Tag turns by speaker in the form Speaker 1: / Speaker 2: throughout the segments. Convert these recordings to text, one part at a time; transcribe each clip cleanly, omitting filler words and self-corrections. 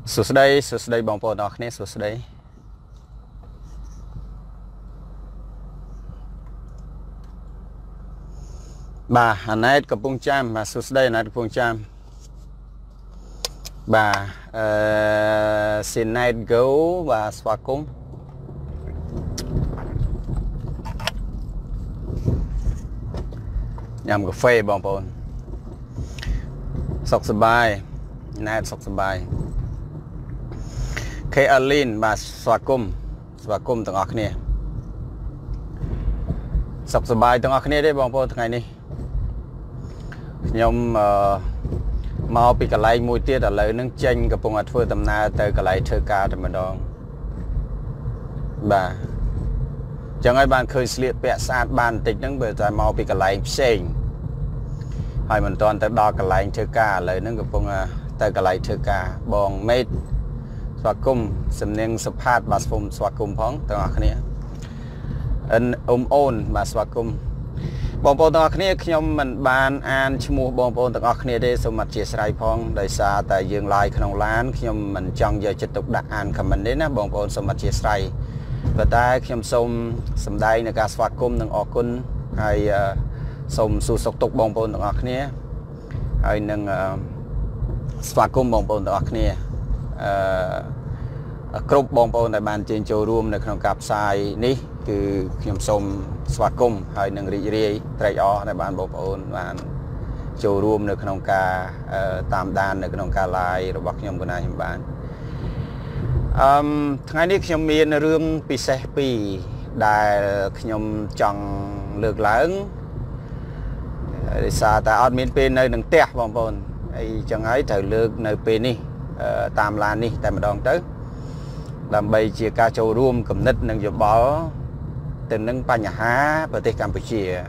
Speaker 1: สุดได้บองปอนออกเนี่ยสุดได้บ่าอันนั้นกับปุงจามบ่าสุดได้อันนั้นกับปุงจามบ่าสินไนท์เกิลบ่าสวากุมยำกาแฟบองปอนสกสบายนายสกสบายเคอลินมาสวากุมต่างออกเนี่ยสกสบายต่างออกเนี่ยได้บองปอนทั้งไงนี่ยมมาปีกะไลมวยเตี้ยแต่เลยนึงเจนกับปงอัดเฟื่อตำนาเตยกะไลเธอกาแต่มาดองบ่าจังไอ้บ้านเคยเสียเปะสะอาดบ้านติดนั่งเบื่อแต่มาปีกะไลเซ็งให้มันตอนแต่ดอกกะไลเธอกาเลยนึงกับปงเตยกะไลเธอกาบองเม็ดสวากุมสำเนียงสภาพบาสฟุมสวากุมพ้องต่างออกเนี่ยอันโอนมาสวากุมบองปอนต่างออกเนี่ยขยมมันบานอ่านชมูบองปอนต่างออกเนี่ยได้สมัติเจียสไรพ้องโดยซาแต่ยืงลายขนมล้านขยมมันจังเยอะจะตกดักอ่านคำมันได้นะบองปอนสมัติเจียสไรแต่ได้ขยมสมสำได้ในการสวากุมต่างออกคุณให้สมสู่สกตกบองปอนต่างออกเนี่ยให้หนึ่งสวากุมบองปอนต่างออกเนี่ยกรุ๊ปบองปอนในบ้านเจนโจรวมในขนมกับทรายนี่คือขยมสมสวัสดิ์กุมให้หนึ่งรีไตรอในบ้านบองปอนบ้านโจรวมในขนมกาตามด้านในขนมกาลายระบบขยมกุณาหิมบ้านทั้งนี้ขยมมีในเรื่องปีเซปีได้ขยมจังเลือกหลังซาแต่อดมีนเป็นในหนึ่งเตะบองปอนไอ้จังไอ้เธอเลือกในปีนี้ตามลานนี่แต่มาดองtới làm bây chia ca châu rùm cầm nít nâng dụ bỏ tình nâng pa nhà há và tây Campuchia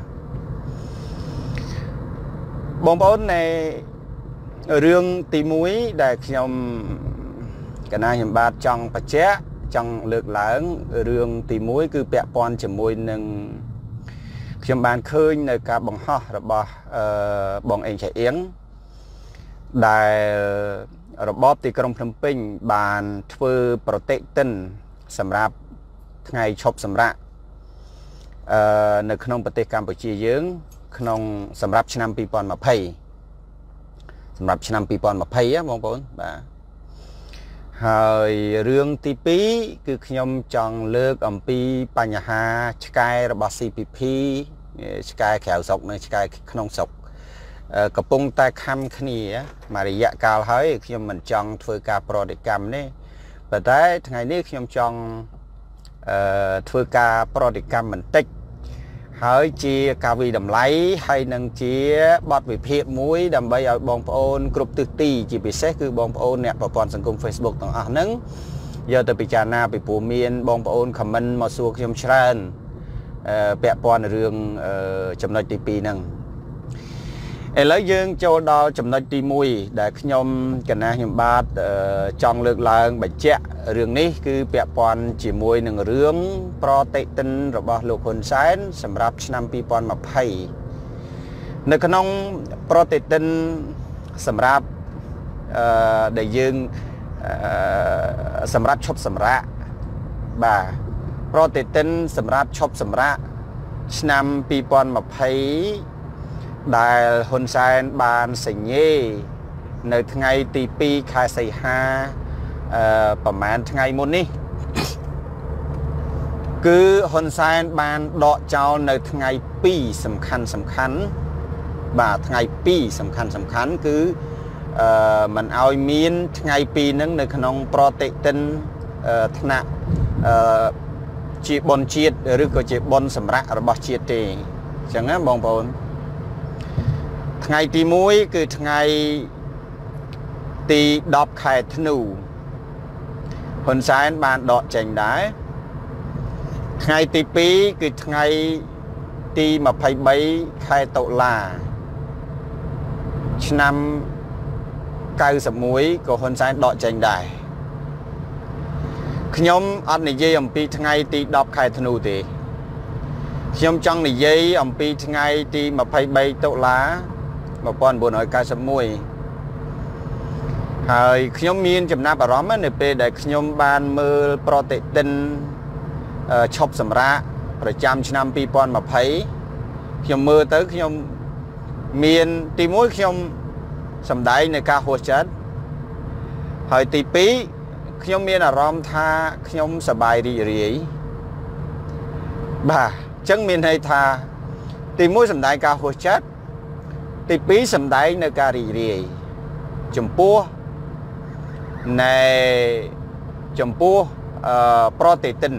Speaker 1: bóng bóng này rương tì muối để nhom cái này hiểm bát trong bát ché trong lược lãng rương tì muối cứ bẹ pon chầm môi nâng nhom bàn khơi nơi cả bằng ho rồi bỏ bằng anh chạy yến đạiระบบที่กรมพนมเปญบานធ្វើโปรเทคตันสำหรับไงชอบสำหรับในขนมประเทศกัมพูชีเยอะขนมสำหรับชนำปีปอนมาเพย์สำหรับชนำปีปอนมาเพย์มองปนบ่าหายเรื่องที่ปีคือขยมจังเลิกอัมปีปัญหาสกายระบบ CPP สกายแขวศกในสกายขนมศกกระปุงตาคำขณีมาระยะกาลเฮ้ยขยมมันจังធ្វើការប្រតិកម្មនេះប៉ុន្តែថ្ងៃនេះខ្ញុំចង់ធ្វើការប្រតិកម្មបន្តិចហើយជាការវិតម្លៃហើយនឹងជាបទវិភាគមួយដើម្បីឲ្យបងប្អូនគ្រប់ទិសទីជាពិសេសគឺបងប្អូនអ្នកប្រព័ន្ធសង្គម Facebook ទាំងអស់ហ្នឹងយកទៅពិចារណាពីព្រោះមានបងប្អូន comment មកសួរខ្ញុំច្រើនពាក់ព័ន្ធរឿងចំណុចទី2ហ្នឹងឥឡូវយើងចូលដល់ចំណុចទី1ដែលខ្ញុំកណាខ្ញុំបាទចង់លើកឡើងបញ្ជាក់រឿងនេះគឺពាក់ព័ន្ធជាមួយនឹងរឿងប្រតិទិនរបស់លោកហ៊ុនសែនសម្រាប់ឆ្នាំ2020នៅក្នុងប្រតិទិនសម្រាប់ដែលយើងសម្រាប់ឈប់សម្រាកបាទប្រតិទិនសម្រាប់ឈប់សម្រាកឆ្នាំ2020ដែលហ៊ុនសែនបានសញ្ញេនៅថ្ងៃទី2ខែសីហាប្រហែលថ្ងៃមុននេះគឺហ៊ុនសែនបានដកចោលនៅថ្ងៃ2សំខាន់បាទថ្ងៃ2សំខាន់គឺមិនឲ្យមានថ្ងៃ2ហ្នឹងនៅក្នុងប្រតិទិនថ្នាក់ជាបុណ្យជាតិឬក៏ជាបុណ្យសម្រាប់របស់ជាតិទេអញ្ចឹងណាបងប្អូនថ្ងៃទី1គឺថ្ងៃទី10ខែធ្នូហ៊ុនសែនបានដកចេញដែរថ្ងៃទី2គឺថ្ងៃទី23ខែតុលាឆ្នាំ91ក៏ហ៊ុនសែនដកចេញដែរខ្ញុំអត់និយាយអំពីថ្ងៃទី10ខែធ្នូទេខ្ញុំចង់និយាយអំពីថ្ងៃទី23តុលា1991 ហើយខ្ញុំមានចំណាប់អារម្មណ៍នៅពេលដែលខ្ញុំបានមើលប្រតិទិនឈប់សម្រាកប្រចាំឆ្នាំ2020ខ្ញុំមើលទៅខ្ញុំមានទី1ខ្ញុំសម្ដែងនៅការហួសចិត្តហើយទី2ខ្ញុំមានអារម្មណ៍ថាខ្ញុំសប្បាយរីករាយបាទអញ្ចឹងមានន័យថាទី1សម្ដែងការហួសចិត្តទី2សម្ដែងនៅការរីករាយចំពោះប្រតិទិន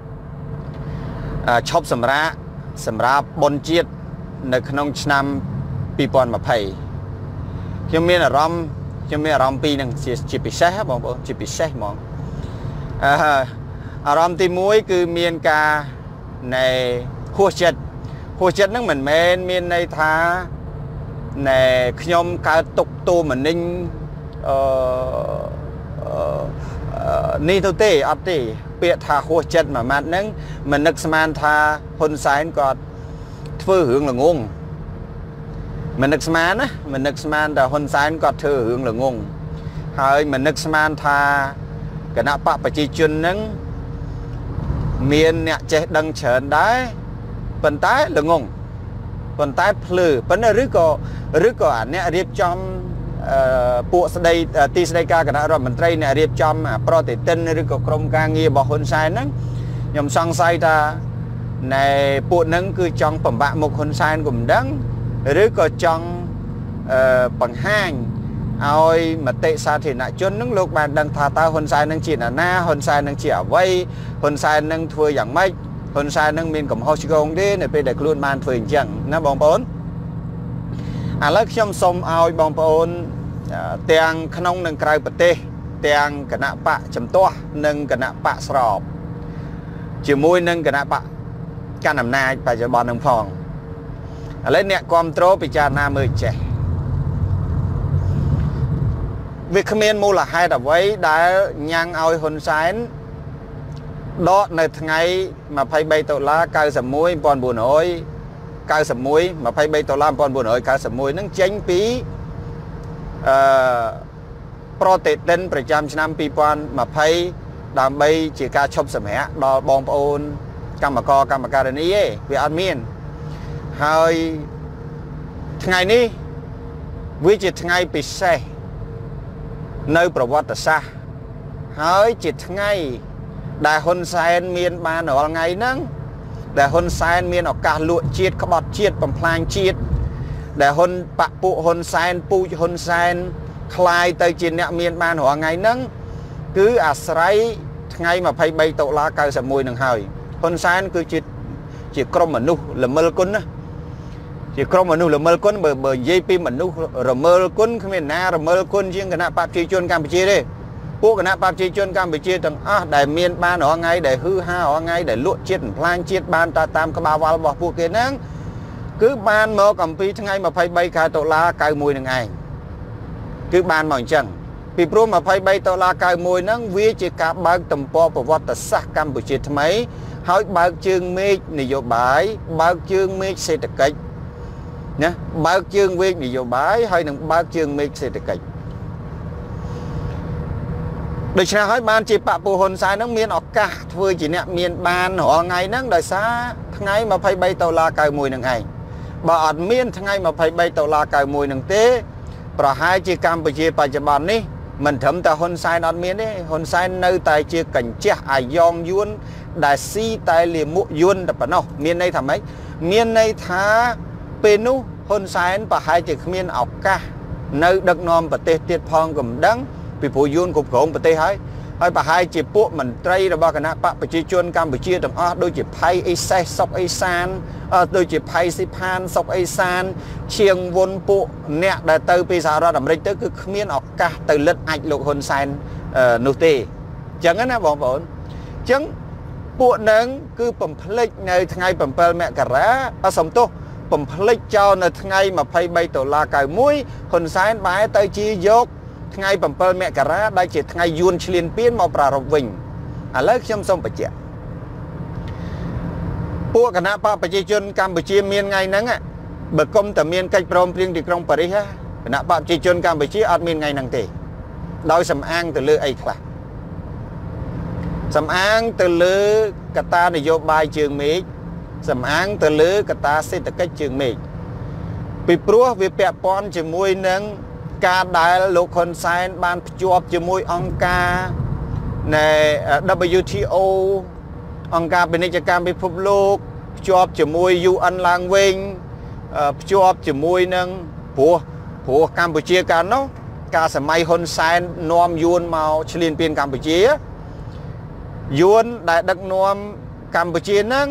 Speaker 1: ឈប់សម្រាប់បុណ្យជាតិនៅក្នុងឆ្នាំ2020ខ្ញុំមានអារម្មណ៍ពីរនឹងជាពិសេសបងប្អូនជាពិសេសហ្មងអារម្មណ៍ទី1គឺមានការនៃហួសចិត្តហ្នឹងមិនមែនមានន័យថាណែខ្ញុំកើតទុកទោមនិញនេះទៅទេអត់ទេពាក្យថាហួសចិត្តមួយម៉ាត់ហ្នឹងមិននឹកស្មានថាហ៊ុនសែនគាត់ធ្វើរឿងល្ងងមិននឹកស្មានថាហ៊ុនសែនគាត់ធ្វើរឿងល្ងងហើយមិននឹកស្មានថាគណៈបកប្រជាជនហ្នឹងមានអ្នកចេះដឹងច្រើនដែរប៉ុន្តែល្ងងប៉ុន្តែភ្លឺប៉ុន្តែឬក៏អាអ្នករៀបចំពួកទីស្តីការគណៈរដ្ឋមន្ត្រីអ្នករៀបចំប្រតិទិនឬក៏ក្រុមការងាររបស់ហ៊ុនសែនហ្នឹងខ្ញុំសង្ស័យថាណែពួកហ្នឹងគឺចង់បំបាក់មុខហ៊ុនសែនក៏មិនដឹងឬក៏ចង់បង្ហាញឲ្យមតិសាធារណជនហ្នឹងលោកបានដឹងថាតើហ៊ុនសែននឹងជាអ្នកណាហ៊ុនសែននឹងជាអ្វីហ៊ុនសែននឹងធ្វើយ៉ាងម៉េចហ៊ុនសែននឹងមានកំហុសឆ្គងទេនៅពេលដែលខ្លួនបានធ្វើអញ្ចឹងណាបងប្អូនឥឡូវខ្ញុំសូមឲ្យបងប្អូនទាំងក្នុងនិងក្រៅប្រទេសទាំងគណៈបកចំទាស់និងគណៈបកស្របជាមួយនឹងគណៈបកកាន់អំណាចបច្ចុប្បន្ននឹងផងឥឡូវអ្នកគ្រប់គ្រងពិចារណាមើលចេះវាគ្មានមូលហេតុអ្វីដែលញ៉ាំងឲ្យហ៊ុនសែនដកនៅថ្ងៃ23ដុល្លារ91,991 23ដុល្លារ1991ហ្នឹងចេញពីប្រតិទិនប្រចាំឆ្នាំ2020ដើម្បីជាការឈប់សម្រាកដល់បងប្អូនកម្មការិនីឯងវាអត់មានហើយថ្ងៃនេះវាជាថ្ងៃពិសេសនៅប្រវត្តិសាស្ត្រហើយជាថ្ងៃដែលហ៊ុនសែនមានបានរាល់ថ្ងៃហ្នឹងដែលហ៊ុនសែនមានឱកាសលក់ជាតិក្បត់ជាតិបំផ្លាញជាតិដែលពួកហ៊ុនសែនពូជហ៊ុនសែនคลายទៅជាអ្នកមានបានរាល់ថ្ងៃហ្នឹងគឺអាស្រ័យថ្ងៃ23ដុល្លារ91នឹងហើយហ៊ុនសែនគឺជាក្រុមមនុស្សល្មិលគុណណាជាក្រុមមនុស្សល្មិលគុណបើនិយាយពីមនុស្សរមិលគុណគ្មានណារមិលគុណជាងគណៈបព្វជិជនកម្ពុជាទេពួកគណៈបព្វជិជនកម្ពុជាទាំងអស់ដែលមានបានរាល់ថ្ងៃដែលហឺហារាល់ថ្ងៃដែលលក់ជាតិបំផ្លាញជាតិបានតាមក្បាលវ៉ាល់របស់ពួកគេហ្នឹងគឺបានមកអំពីថ្ងៃ23ខែតុលា91នឹងឯងគឺបានមកអញ្ចឹងពីព្រោះ23ដុល្លារ91ហ្នឹងវាជាការបើកទំព័រប្រវត្តិសាស្ត្រកម្ពុជាថ្មីហើយបើកជើងមេឃនយោបាយបើកជើងមេឃសេដ្ឋកិច្ចណាបើកជើងមេឃនយោបាយហើយនឹងបើកជើងមេឃសេដ្ឋកិច្ចដូច្នេះហើយបានជាបពុហ៊ុនសែនហ្នឹងមានឱកាសធ្វើជាអ្នកមានបានរាល់ថ្ងៃហ្នឹងដោយសារថ្ងៃ23ដុល្លារ91នឹងឯងបើអត់មានថ្ងៃ23ដុល្លារ91នឹងទេប្រហែលជាកម្ពុជាបច្ចុប្បន្ននេះមិនត្រឹមតែហ៊ុនសែនអត់មានទេហ៊ុនសែននៅតែជាកញ្ចេះអាយ៉ងយួនដែលស៊ីតែលាមកយួនតែប៉ុណ្ណោះមានន័យថាម៉េចមានន័យថាពេលនោះហ៊ុនសែនប្រហែលជាគ្មានឱកាសនៅដឹកនាំប្រទេសទៀតផងក៏មិនដឹងពីព្រោះយួនគ្រប់គ្រងប្រទេសហើយប្រហែលជាពួកមន្ត្រីរបស់គណៈបកប្រជាជនកម្ពុជាទាំងអស់ដូចជាផៃអេសេសសុកអេសានដូចជាផៃស៊ីផានសុកអេសានឈៀងវុនពួកអ្នកដែលទៅពីសហរដ្ឋអាមេរិកទៅគឺគ្មានឱកាសទៅលិតអាចលោកហ៊ុនសែននោះទេអញ្ចឹងណាបងប្អូនអញ្ចឹងពួកនឹងគឺបំភ្លេចនៅថ្ងៃ7មករាសំទោសបំភ្លេចចោលនៅថ្ងៃ23ដុល្លារ91ហ៊ុនសែនបែរទៅជាយកថ្ងៃ7មករាដែលជាថ្ងៃយួនឈ្លានពានមកប្រារព្ធវិញឥឡូវខ្ញុំសូមបញ្ជាក់ពួកគណៈបកប្រជាជនកម្ពុជាមានថ្ងៃហ្នឹងបើគុំតែមានកិច្ចព្រមព្រៀងទីក្រុងប៉ារីសគណៈបកប្រជាជនកម្ពុជាអត់មានថ្ងៃហ្នឹងទេដោយសំអាងទៅលើអីខ្លះសំអាងទៅលើកត្តានយោបាយជើងមេឃសំអាងទៅលើកត្តាសេដ្ឋកិច្ចជើងមេឃពីព្រោះវាពាក់ព័ន្ធជាមួយនឹងការដែលលោកហ៊ុនសែនបានភ្ជាប់ជាមួយអង្គការនៃ WTO អង្គការពាណិជ្ជកម្មពិភពលោកភ្ជាប់ជាមួយ UN ឡើងវិញភ្ជាប់ជាមួយនឹងព្រោះកម្ពុជាកាលនោះការសម័យហ៊ុនសែននាំយួនមកឈ្លានពានកម្ពុជាយួនដែលដឹកនាំកម្ពុជាហ្នឹង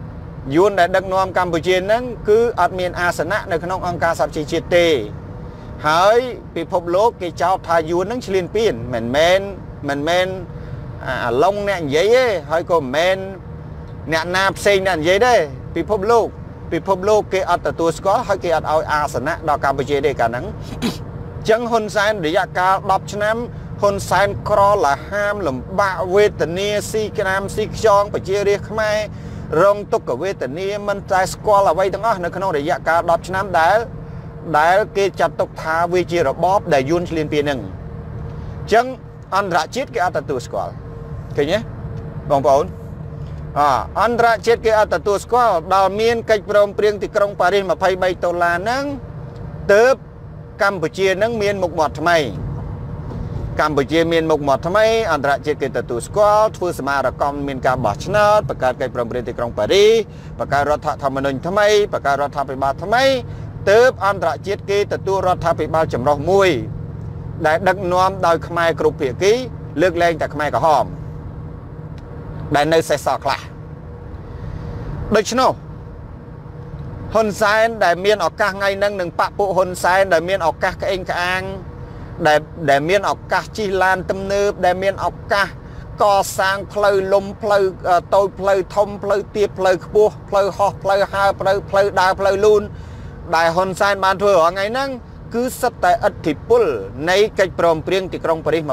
Speaker 1: គឺអត់មានអាសនៈនៅក្នុងអង្គការសហប្រជាជាតិទេហើយពិភពលោកគេចោទថាយួនហ្នឹងឈ្លានពានមិនមែនអាឡុងអ្នកនិយាយទេហើយក៏មិនមែនអ្នកណាផ្សេងអ្នកនិយាយទេពិភពលោកគេអត់ទទួលស្គាល់ហើយគេអត់ឲ្យអាសនៈដល់កម្ពុជាទេកាលហ្នឹងអញ្ចឹងហ៊ុនសែនរយៈកាល10ឆ្នាំហ៊ុនសែនក្រលហាមលំបាកវេទនាស៊ីក្រាមស៊ីខ្យងប្រជារាស្ត្រខ្មែររងទុក្ខវេទនាមិនតែស្គាល់អ្វីទាំងអស់នៅក្នុងរយៈកាល10ឆ្នាំដែលគេចាត់ទុកថាវាជារបបដែលយួនឈ្លានពានហ្នឹងអញ្ចឹងអន្តរជាតិគេអត់ទទួលស្គាល់ឃើញទេបងប្អូនអន្តរជាតិគេអត់ទទួលស្គាល់ដល់មានកិច្ចព្រមព្រៀងទីក្រុងប៉ារីស$23ហ្នឹងទើបកម្ពុជានឹងមានមុខមាត់ថ្មីកម្ពុជាមានមុខមាត់ថ្មីអន្តរជាតិគេទទួលស្គាល់ធ្វើសមារកម្មមានការបោះឆ្នោតបង្កើតកិច្ចព្រមព្រៀងទីក្រុងប៉ារីសបង្កើតរដ្ឋធម្មនុញ្ញថ្មីបង្កើតរដ្ឋាភិបាលថ្មីទើបអន្តរជាតិគេទទួលរដ្ឋាភិបាលចម្រុះមួយដែលដឹកនាំដោយខ្មែរគ្រប់ភាគីលើកលែងតែខ្មែរក្រហមដែលនៅសេសសល់ខ្លះដូច្នោះហ៊ុនសែនដែលមានឱកាសថ្ងៃហ្នឹងនឹងបពពួកហ៊ុនសែនដែលមានឱកាសក្អេងក្អាងដែលមានឱកាសជិះឡានទំនើបដែលមានឱកាសកសាងផ្លូវលំផ្លូវតូចផ្លូវធំផ្លូវទាបផ្លូវខ្ពស់ផ្លូវហោះផ្លូវហើរផ្លូវដើរផ្លូវលូនដែលហ៊ុនសែនបានធ្វើរាល់ថ្ងៃហ្នឹងគឺសិតតែឥទ្ធិពលនៃកិច្ចព្រមព្រៀងទីក្រុងប៉ារីស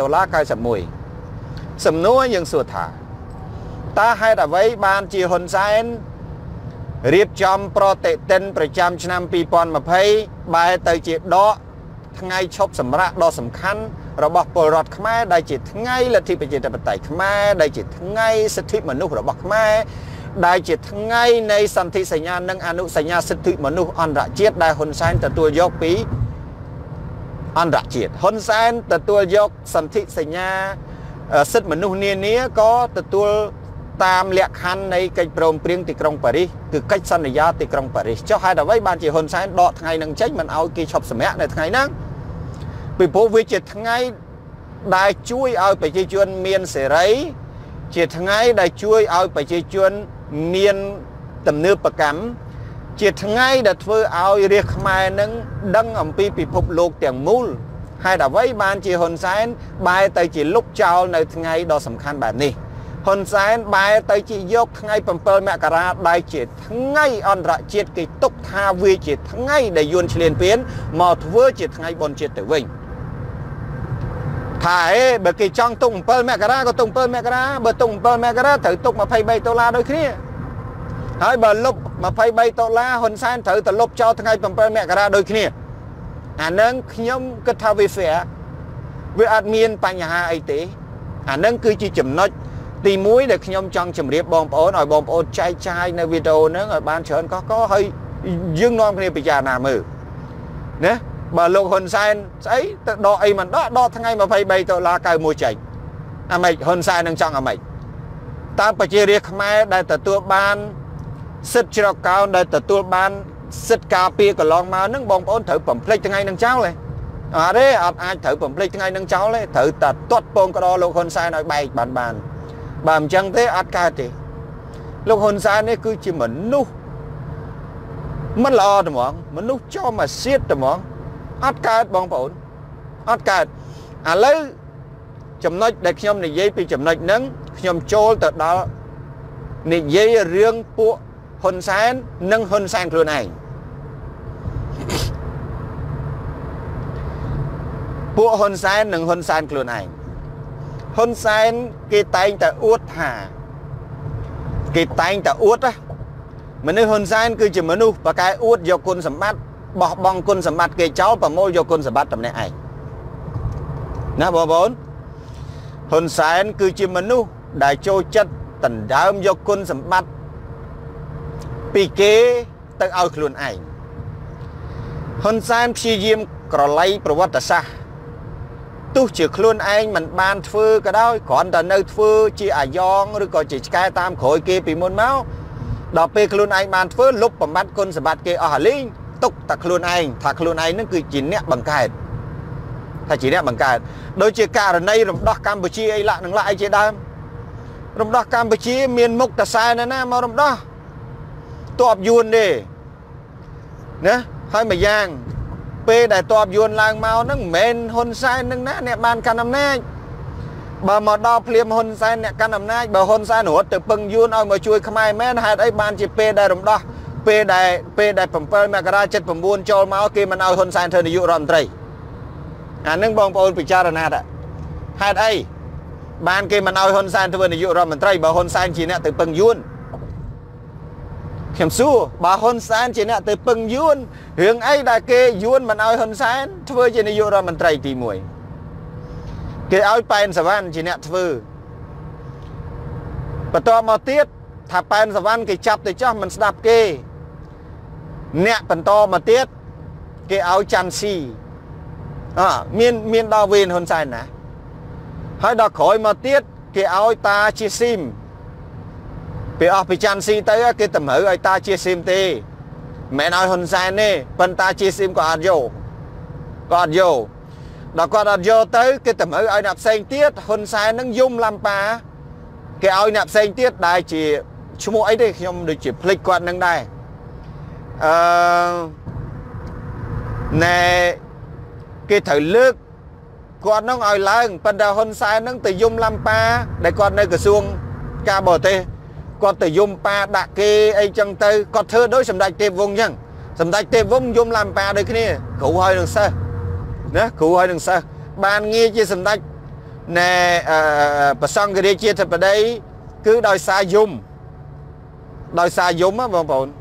Speaker 1: $23.91សំណួរយើងសួរថាតើហេតុអ្វីបានជាហ៊ុនសែនរៀបចំប្រតិទិនប្រចាំឆ្នាំ2020បែរទៅជាដកថ្ងៃឈប់សម្រាកដ៏សំខាន់របស់ពលរដ្ឋខ្មែរដែលជាថ្ងៃលទ្ធិប្រជាធិបតេយ្យខ្មែរដែលជាថ្ងៃសិទ្ធិមនុស្សរបស់ខ្មែរដែលជាថ្ងៃនៃសន្ធិសញ្ញានិងអនុសញ្ញាសិទ្ធិមនុស្សអន្តរជាតិដែលហ៊ុនសែនទទួលយកពីអន្តរជាតិហ៊ុនសែនទទួលយកសន្ធិសញ្ញាសិទ្ធិមនុស្សនានាក៏ទទួលតាមលក្ខខណ្ឌនៃកិច្ចព្រមព្រៀងទីក្រុងប៉ារីសគឺកិច្ចសន្យាទីក្រុងប៉ារីសចុះហេតុអ្វីបានជាហ៊ុនសែនដកថ្ងៃនឹងចេញមិនឲ្យគេឈប់សម្រាកនៅថ្ងៃហ្នឹងពីព្រោះវាជាថ្ងៃដែលជួយឲ្យប្រជាជនមានសេរីជាថ្ងៃដែលជួយឲ្យប្រជាជនមានទំនើបកម្មជាថ្ងៃដែលធ្វើឲ្យរាស្ត្រខ្មែរនឹងដឹងអំពីពិភពលោកទាំងមូលហេតុអ្វីបានជាហ៊ុនសែនបែរទៅជាលុបចោលនៅថ្ងៃដ៏សំខាន់បែបនេះហ៊ុនសែនបែរទៅជាយកថ្ងៃ7មករាដែលជាថ្ងៃអន្តរជាតិគេទុកថាវាជាថ្ងៃដែលយួនឈ្លានពានមកធ្វើជាថ្ងៃបុណ្យជាតិទៅវិញថាបើគេចង់ទុក7មករាក៏ទុក7មករាបើទុក7មករាត្រូវទុក$23ដូចគ្នាហើយបើលុប$23ហ៊ុនសែនត្រូវទៅលុបចោលថ្ងៃ7មករាដូចគ្នាអានឹងខ្ញុំគិតថាវា fair វាអត់មានបញ្ហាអីទេអានឹងគឺជាចំណុចទី1ដែលខ្ញុំចង់ជម្រាបបងប្អូនឲ្យបងប្អូនចែកចាយនៅវីដេអូហ្នឹងឲ្យបានច្រើនកកហើយយើងនាំគ្នាពិចារណាមើលណាបើលោកហ៊ុនសែនស្អីទៅដកអីមិនដកថ្ងៃ$23.91ចេញអាម៉េចហ៊ុនសែននឹងចង់អាម៉េចតើប្រជារាស្ត្រខ្មែរដែលទទួលបានសិទ្ធិជ្រកកោនដែលទទួលបានសិទ្ធិការពារកន្លងមកហ្នឹងបងប្អូនត្រូវបំភ្លេចថ្ងៃនឹងចោលទេអត់ទេអត់អាចត្រូវបំភ្លេចថ្ងៃនឹងចោលទេត្រូវតែទាត់ពងក្តរលោកហ៊ុនសែនឲ្យបែកបានបើមិនអញ្ចឹងទេអត់កើតទេលោកហ៊ុនសែននេះគឺជាមនុស្សមិនល្អទេហ្មងមនុស្សចោលមកសៀតទេហ្មងអត់កើតបងប្អូនអត់កើតឥឡូវចំណុចដែលខ្ញុំនិយាយពីចំណុចហ្នឹងខ្ញុំចូលទៅដល់និយាយរឿងពួកហ៊ុនសែននិងហ៊ុនសែនខ្លួនឯងពួកហ៊ុនសែននិងហ៊ុនសែនខ្លួនឯងហ៊ុនសែនគេតែងតែអួតថាគេតែងតែអួតមនុស្សហ៊ុនសែនគឺជាមនុស្សបកែអួតយកគុណសម្បត្តិបោះបង់គុណសម្បត្តិគេចោលប្រមូលយកគុណសម្បត្តិតំណែងឯងណាបងប្អូនហ៊ុនសែនគឺជាមនុស្សដែលចូលចិត្តដណ្ដើមយកគុណសម្បត្តិពីគេទៅឲ្យខ្លួនឯងហ៊ុនសែនព្យាយាមក្រឡៃប្រវត្តិសាស្ត្រទោះជាខ្លួនឯងមិនបានធ្វើក៏ដោយគ្រាន់តែនៅធ្វើជាអាយ៉ងឬក៏ជាឆ្កែតាមក្រោយគេពីមុនមកដល់ពេលខ្លួនឯងបានធ្វើលុបបំបត្តិគុណសម្បត្តិគេអស់ហើយលេងទុកតែខ្លួនឯងថាខ្លួនឯងនឹងគឺជាអ្នកបង្កើតថាជាអ្នកបង្កើតដូចជាករណីរំដោះកម្ពុជាអីឡាក់នឹងឡាក់អីជាដើមរំដោះកម្ពុជាមានមុខតសែនណាមករំដោះតបយួនទេណាហើយមួយយ៉ាងពេលដែលតបយួនឡើងមកហ្នឹងមិនមែនហ៊ុនសែននឹងណាអ្នកបានកាន់អំណាចបើមកដល់ភ្លាមហ៊ុនសែនអ្នកកាន់អំណាចបើហ៊ុនសែនរត់ទៅពឹងយួនឲ្យមកជួយខ្មែរមែនហេតុអីបានជាពេលដែលរំដោះពេលដែល7មករា79ចូលមកគេមិនឲ្យហ៊ុនសែនធ្វើនាយករដ្ឋមន្ត្រីអានឹងបងប្អូនពិចារណាដែរហេតុអីបានគេមិនឲ្យហ៊ុនសែនធ្វើនាយករដ្ឋមន្ត្រីបើហ៊ុនសែនជាអ្នកទៅពឹងយួនខ្ញុំសួរបើហ៊ុនសែនជាអ្នកទៅពឹងយួនរឿងអីដែលគេយួនមិនឲ្យហ៊ុនសែនធ្វើជានាយករដ្ឋមន្ត្រីទី1គេឲ្យប៉ែនសវណ្ណជាអ្នកធ្វើបន្ទាប់មកទៀតថាប៉ែនសវណ្ណគេចាប់ទៅចោះមិនស្ដាប់គេអ្នកបន្តមកទៀតគេឲ្យច័ន្ទស៊ីមានដល់វេនហ៊ុនសែនណាហើយដល់ក្រោយមកទៀតគេឲ្យតាជាស៊ីមពេលអស់ពីច័ន្ទស៊ីទៅគេតម្រូវឲ្យតាជាស៊ីមទេមិនឲ្យហ៊ុនសែនទេប៉ុន្តែជាស៊ីមក៏អត់យកដល់គាត់អត់យកទៅគេតម្រូវឲ្យអ្នកផ្សេងទៀតហ៊ុនសែននឹងយំឡាំប៉ាគេឲ្យអ្នកផ្សេងទៀតដែលជាឈ្មោះអីទេខ្ញុំដូចជាភ្លេចគាត់នឹងដែរណែគេត្រូវលើកគាត់នឹងឲ្យឡើងប៉ុន្តែហ៊ុនសែននឹងទៅយំឡាំប៉ាដែលគាត់នៅក្រសួងការបរទេសគាត់ទៅយំប៉ាដាក់គេអីចឹងទៅគាត់ធ្វើដូចសម្ដេចទេពវង្សចឹងសម្ដេចទេពវង្សយំឡាំប៉ាដូចគ្នាគ្រូហើយនឹងសិស្សណាគ្រូហើយនឹងសិស្សបានងារជាសម្ដេចណែប្រសង្ឃរាជាធិបតីគឺដោយសារយំបងប្អូន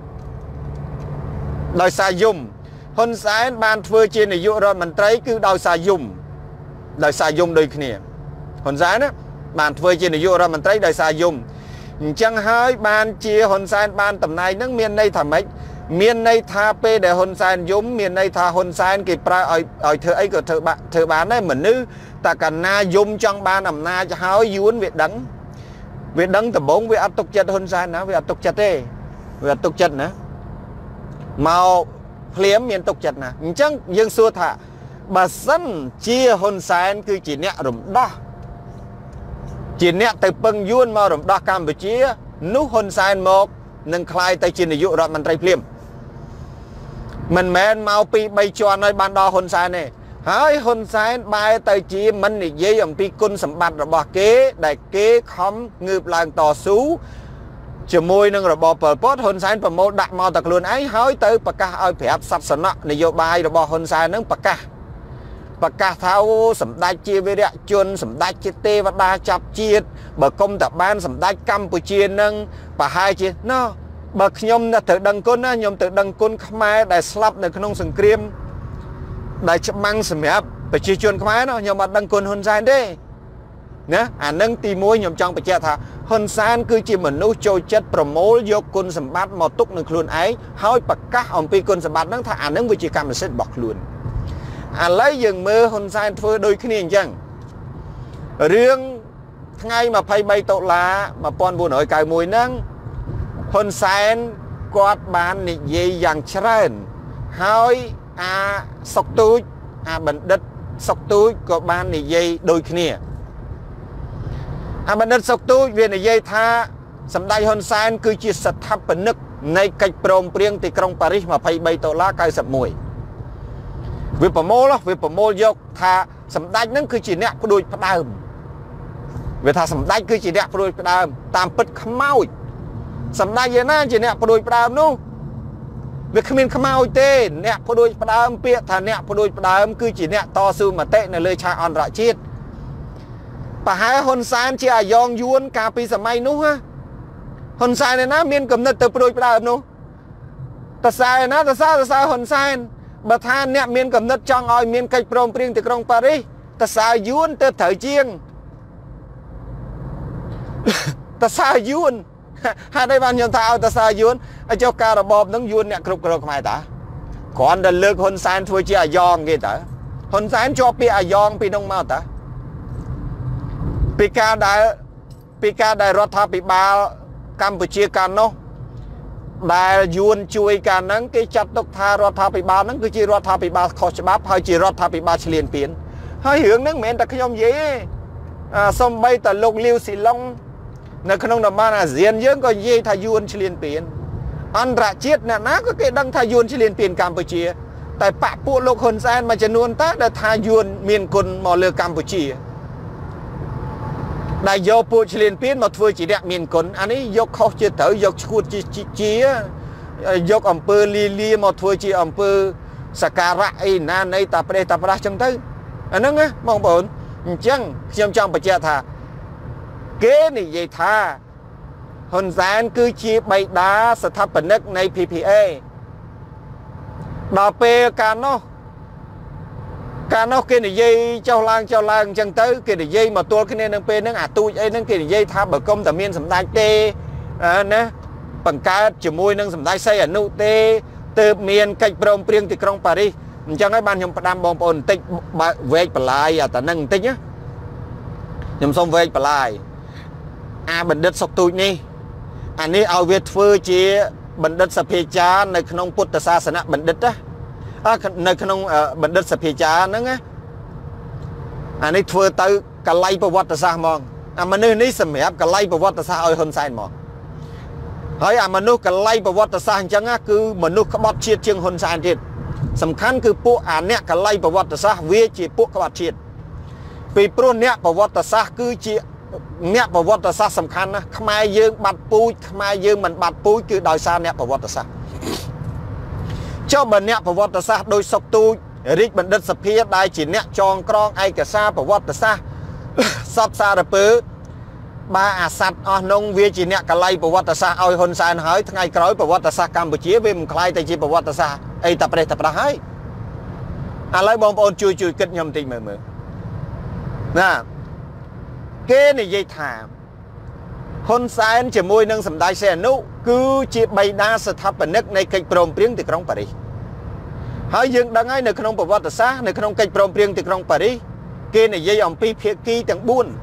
Speaker 1: ដោយសារយំហ៊ុនសែនបានធ្វើជានាយករដ្ឋមន្ត្រីគឺដោយសារយំដូចគ្នាហ៊ុនសែនណាបានធ្វើជានាយករដ្ឋមន្ត្រីដោយសារយំអញ្ចឹងហើយបានជាហ៊ុនសែនបានតំណែងហ្នឹងមានន័យថាម៉េចមានន័យថាពេលដែលហ៊ុនសែនយំមានន័យថាហ៊ុនសែនគេប្រើឲ្យធ្វើអីក៏ធ្វើបានដែរមនុស្សតែកាលណាយំចង់បានអំណាចហើយយួនវាដឹងដំបងវាអត់ទុកចិត្តហ៊ុនសែនណាវាអត់ទុកចិត្តទេវាអត់ទុកចិត្តណាមកភ្លាមមានទុកចិត្តណាអញ្ចឹងយើងសួរថាបើសិនជាហ៊ុនសែនគឺជាអ្នករំដោះជាអ្នកទៅពឹងយួនមករំដោះកម្ពុជានោះហ៊ុនសែនមកនឹងក្លាយទៅជានាយករដ្ឋមន្ត្រីភ្លាមមិនមែនមកពី3ជាន់ហើយបានដល់ហ៊ុនសែនទេហើយហ៊ុនសែនបែរទៅជាមិននិយាយអំពីគុណសម្បត្តិរបស់គេដែលគេខំងើបឡើងតស៊ូជាមួយនឹងរបបប៉ុលពតហ៊ុនសែនប្រមូលដាក់មកតែខ្លួនឯងហើយទៅប្រកាសឲ្យប្រាប់សាសនៈនយោបាយរបស់ហ៊ុនសែននឹងប្រកាសថាអូសម្ដេចជាវីរៈជនសម្ដេចជាទេវតាចាប់ជាតិបើគុំតែបានសម្ដេចកម្ពុជានឹងប្រហែលជាណោះបើខ្ញុំត្រូវដឹងគុណណាខ្ញុំត្រូវដឹងគុណខ្មែរដែលស្លាប់នៅក្នុងសង្គ្រាមដែលច្បាំងសម្រាប់ប្រជាជនខ្មែរណាខ្ញុំអត់ដឹងគុណហ៊ុនសែនទេណាអានឹងទី1ខ្ញុំចង់បញ្ជាក់ថាហ៊ុនសែនគឺជាមនុស្សចូលចិត្តប្រមូលយកគុណសម្បត្តិមកទុកនៅខ្លួនឯងហើយប្រកាសអំពីគុណសម្បត្តិហ្នឹងថាអានឹងវាជាកម្មសិទ្ធិរបស់ខ្លួនឥឡូវយើងមើលហ៊ុនសែនធ្វើដូចគ្នាអញ្ចឹងរឿងថ្ងៃ23តុលា1991ហ្នឹងហ៊ុនសែនគាត់បាននិយាយយ៉ាងច្រើនហើយអាសុកទូចអាបណ្ឌិតសុកទូចក៏បាននិយាយដូចគ្នាអាបណ្ឌិតសុកទូចវានិយាយថាសម្ដេចហ៊ុនសែនគឺជាស្ថាបនិកនៃកិច្ចព្រមព្រៀងទីក្រុងប៉ារីស23តុលា91វាប្រមូលយកថាសម្ដេចនឹងគឺជាអ្នកផ្ដួចផ្ដើមវាថាសម្ដេចគឺជាអ្នកផ្ដួចផ្ដើមតាមពិតខ្មោចសម្ដេចឯណាជាអ្នកផ្ដួចផ្ដើមនោះវាគ្មានខ្មោចទេអ្នកផ្ដួចផ្ដើមពាក្យថាអ្នកផ្ដួចផ្ដើមគឺជាអ្នកតស៊ូមតិនៅលើឆាកអន្តរជាតិប្រហែលហ៊ុនសែនជាអាយ៉ងយួនកាលពីសម័យនោះហ៊ុនសែនឯណាមានគំនិតទៅផ្ដួចផ្ដើមនោះតសែឯណាតសែហ៊ុនសែនបើថាអ្នកមានគំនិតចង់ឲ្យមានកិច្ចព្រមព្រៀងទីក្រុងប៉ារីស ta sao yun tớ thở chiêng ta sao yun hai đây bạn nhầm thao ta sao yun cho ca là bom nâng yun nè cục cục mai ta còn là lực hôn san thôi chỉ yong kia ta hôn san cho pi yong pi nông mau ta pi ca đại rót tháp pi ba Campuchia can nó đại yun chui can nâng cái chặt độc tha rót tháp pi ba nâng cứ chỉ rót tháp pi ba khó bắp hay chỉ rót tháp pi ba liền biến hơi hướng nâng mẹ ta không giống gì xong bay ta lục liêu xì long nó không nằm mà là diện dưỡng có gì thay yun liền biến anh ra chết nè nó có cái đăng thay yun liền biến Campuchia tại bạ bộ lục hồn san mà chân luôn ta đã thay yun miền cồn mò lừa Campuchia đại do bộ liền biến mà thôi chỉ đẹp miền cồn anh ấy dốc khó chưa tới dốc chuột chi dốc ẩm pơ li mà thôi chỉ ẩm pơ sakara ấy na này tập ra chẳng tới anh ấy mong bổn chẳng trong bạch cha thà kế này vậy thà hồn gian cứ chia bay đá sẽ thắp bẩn nước này PPA đào pe can nó cái này dây cho lang chẳng tới cái này dây mà tôi cái này nâng pe nâng tôi ấy nâng cái này dây thà bờ công tầm miên sầm đai tê nè bằng cá chỉ môi nâng sầm đai xây ở nụ tê từ miền cách brom prieng từ trong Paris chẳng nói ban nhom đam bom ổn tích về lại à ta nâng tích nhá nhom xong về lại bình đất sọc tụi ni anh ấy ao Việt phơi chia bình đất sập phê cha nơi khung Phật sa sanh bình đất á nơi khung bình đất sập phê cha nữa á anh ấy phơi tới cả lay bảo vật sa mong mà nơi này sầm hẹp cả lay bảo vật sa ơi hơn sai mong hỏi mà nước cả lay bảo vật sa chẳng á cứ mà nước các bát chiết chương hơn sai thiệtสำคัญคือพวกเนี่ยกับไล่ประวัติศาสตร์เวจีพวกขวัญเชียดปีพรุ่งเนี่ยประวัติศาสตร์คือจีเนี่ยประวัติศาสตร์สำคัญนะขมายยืงบัดปุ้ยขมายยืงมันบัดปุ้ยคือโดยสารเนี่ยประวัติศาสตร์เจ้าบันเนี่ยประวัติศาสตร์โดยสตูริกบันดัชเพียได้จีเนี่ยจองกรองไอกษาประวัติศาสตร์ซับซาระเปื้อบาอาสัตอ๋อนงเวจีเนี่ยกับไล่ประวัติศาสตร์เอาคนสายหายทั้งไงกร้อยประวัติศาสตร์กัมพูชีเวมคลายแต่จีประวัติศาสตร์ไอ้ตะเปรตะปะให้อะไรบองปอนจุยกิดยำติมือนะเกนี่ยัยถามคนสายจะมวยนังสำได้เสียนุกูจีใบหน้าสถาปนิกในกิจโปรมเปรี้ยงติดกรองปารีหายยังดังไงในขนมประวัติศาสตร์ในขนมกิจโปรมเปรี้ยงติดกรองปารีเกนี่ยัยอมปีเพียกีต่างบุญ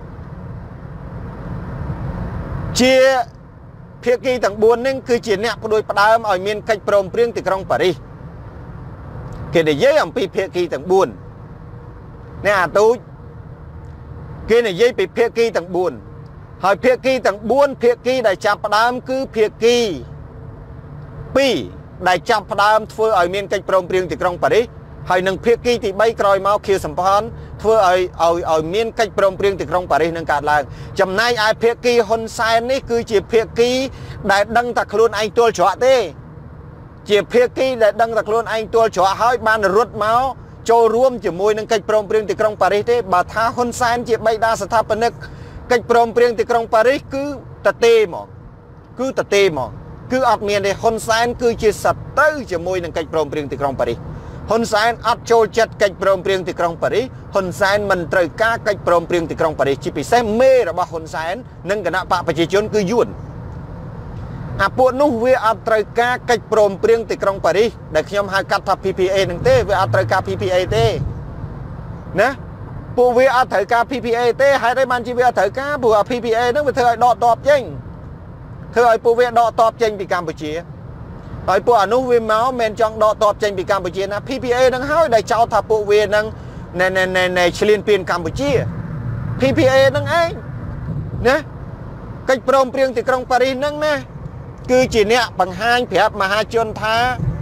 Speaker 1: เชียเพียกีต่างบุญนั่นคือเชียเนี่ยโดยประดามเอาเมียนกิจโปรมเปรี้ยงติดกรองปารีเกนี่ยัยอมปีเพียกีต่างบุญเนี่ยตู้เกนี่ยัยปีเพียกีต่างบุญหอยเพียกีต่างบุญเพียกีได้จับประดามคือเพียกีปีได้จับประดามทั่วเอาเมียนกิจโปรมเปรี้ยงติดกรองปารีหอยหนึ่งเพียกีที่ใบกรอยเมาเขียวสัมพันธ์ทั่วเอาเมียนกิจโปรมเปรี้ยงติดกรองปารีนั่งการลางจำนายไอเพียกีฮอนไซน์นี่คือจีเพียกีได้ดังตะครุนไอตัวจ่อเต้จีเพียกีได้ดังตะครุนไอตัวจ่อหอยบานรถเมาโจรวมจีมวยนั่งกิจโปรมเปรี้ยงติดกรองปารีเต้บาทาฮอนไซน์จีใบดาสถาปนิกกิจโปรมเปรี้ยงติดกรองปารีคือตะเต้หมอคือตะเต้หมอคืออัดเมียนในฮอนไซน์คือจีสัตเต้จีมวยนั่งกิจโปรมเปรี้ยงติดกรองปารีฮอนไซน์อัดโจจัดกิจโปรมเปรี้ยงติดกรองปารีฮอนไซน์มันตรึกกากิจโปรมเปรี้ยงติดกรองปารีจีปีเซมเม่ระบาฮอนไซน์นั่งกันนะปะประชาชนคือยุ่นพวกนู้นเวอัตรกากิจโปรมเปรี้ยงติดกรองปารีได้ขยมหากัดทับ PPA นั่งเต้เวอัตรกา PPA เต้นะพวกเวอัตรกา PPA เต้ให้ได้มันจีเวอัตรกาพวก PPA นั่งไปเธอดอตอบเจงเธอไอ้พวกเวดอตอบเจงปีกัมพูชีไอ้พวกอนุเวม้าเมนจังดอตอบเจงปีกัมพูชีนะ PPA นั่งให้ได้เจ้าทับพวกเวนั่งในเชลินปีนกัมพูชี PPA นั่งเองนะกิจโปรมเปรี้ยงติดกรองปารีนั่งนะคือจีเนี่ยปังห้างเพียบมหาชนท้า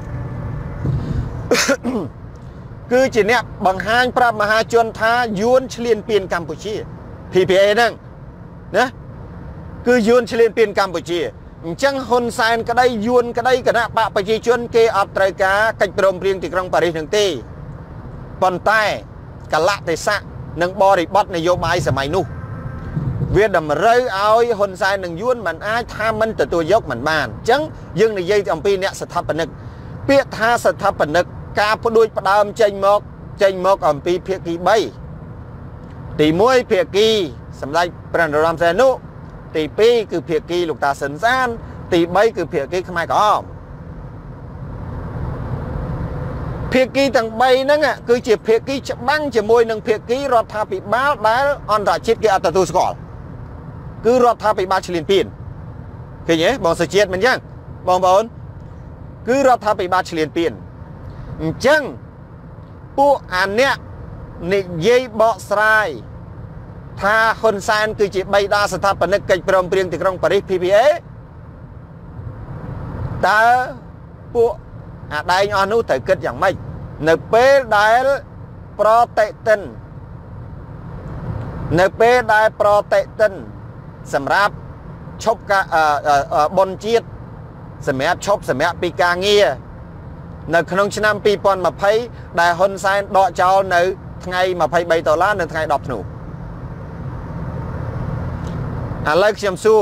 Speaker 1: คือจีเนี่ยบังห้างปราบมหาชนท้าย้วนเฉลียนเปลี่ยนกัมพูชี PPA นั่งนะคือย้วนเฉลียนเปลี่ยนกัมพูชีจังฮอนไซน์ก็ได้ย้วนก็ได้กันนะปะประชาชนเกออัตรกากิจโปรมเปลี่ยนติดกรองปารีหนึ่งตีปอนใต้กะละเตสะหนึ่งบริบทนโยบายสมัยนู้เวียดนามเรื่อยเอาฮอนไซน์หนึ่งย้วนมันอ้ายทำมันตัวยกมันบ้านจังยังในยี่อัมพีเนี่ยสถาปนิกเปียท่าสถาปนิกกาพดุยประดามเจนมอกอัมพีเพียกีใบ
Speaker 2: Tỷ muối phía kỳ Sầm dạch Pran Ram Xe Nụ Tỷ pi cứ phía kỳ lục ta sân gian Tỷ bay cứ phía kỳ không ai có Phía kỳ thằng bay nâng ạ Cứ chỉ phía kỳ băng chỉ môi nâng phía kỳ Rọt thà bị báo đá On ra chết cái ata tu sକol Cứ rọt thà bị báo chỉ liền pin Khi nhé Bọn sẽ chết mình chăng Bọn bọn Cứ rọt thà bị báo chỉ liền pin Chăngពួកអាអ្នកនិយាយបកស្រាយថាហ៊ុនសែនគឺជាបៃតាស្ថាបនិកកិច្ចព្រមព្រៀងទីក្រុងប៉ារីស PPA តើពួកអាដែងអស់នោះត្រូវគិតយ៉ាងម៉េចនៅពេលដែលប្រតិទិនសម្រាប់ឈប់កាបុណ្យជាតិសម្រាប់ឈប់សម្រាប់ពីការងារនៅក្នុងឆ្នាំ2020ដែលហ៊ុនសែនដកចោលនៅថ្ងៃ$23នៅថ្ងៃ10ធ្នូឥឡូវខ្ញុំសួរ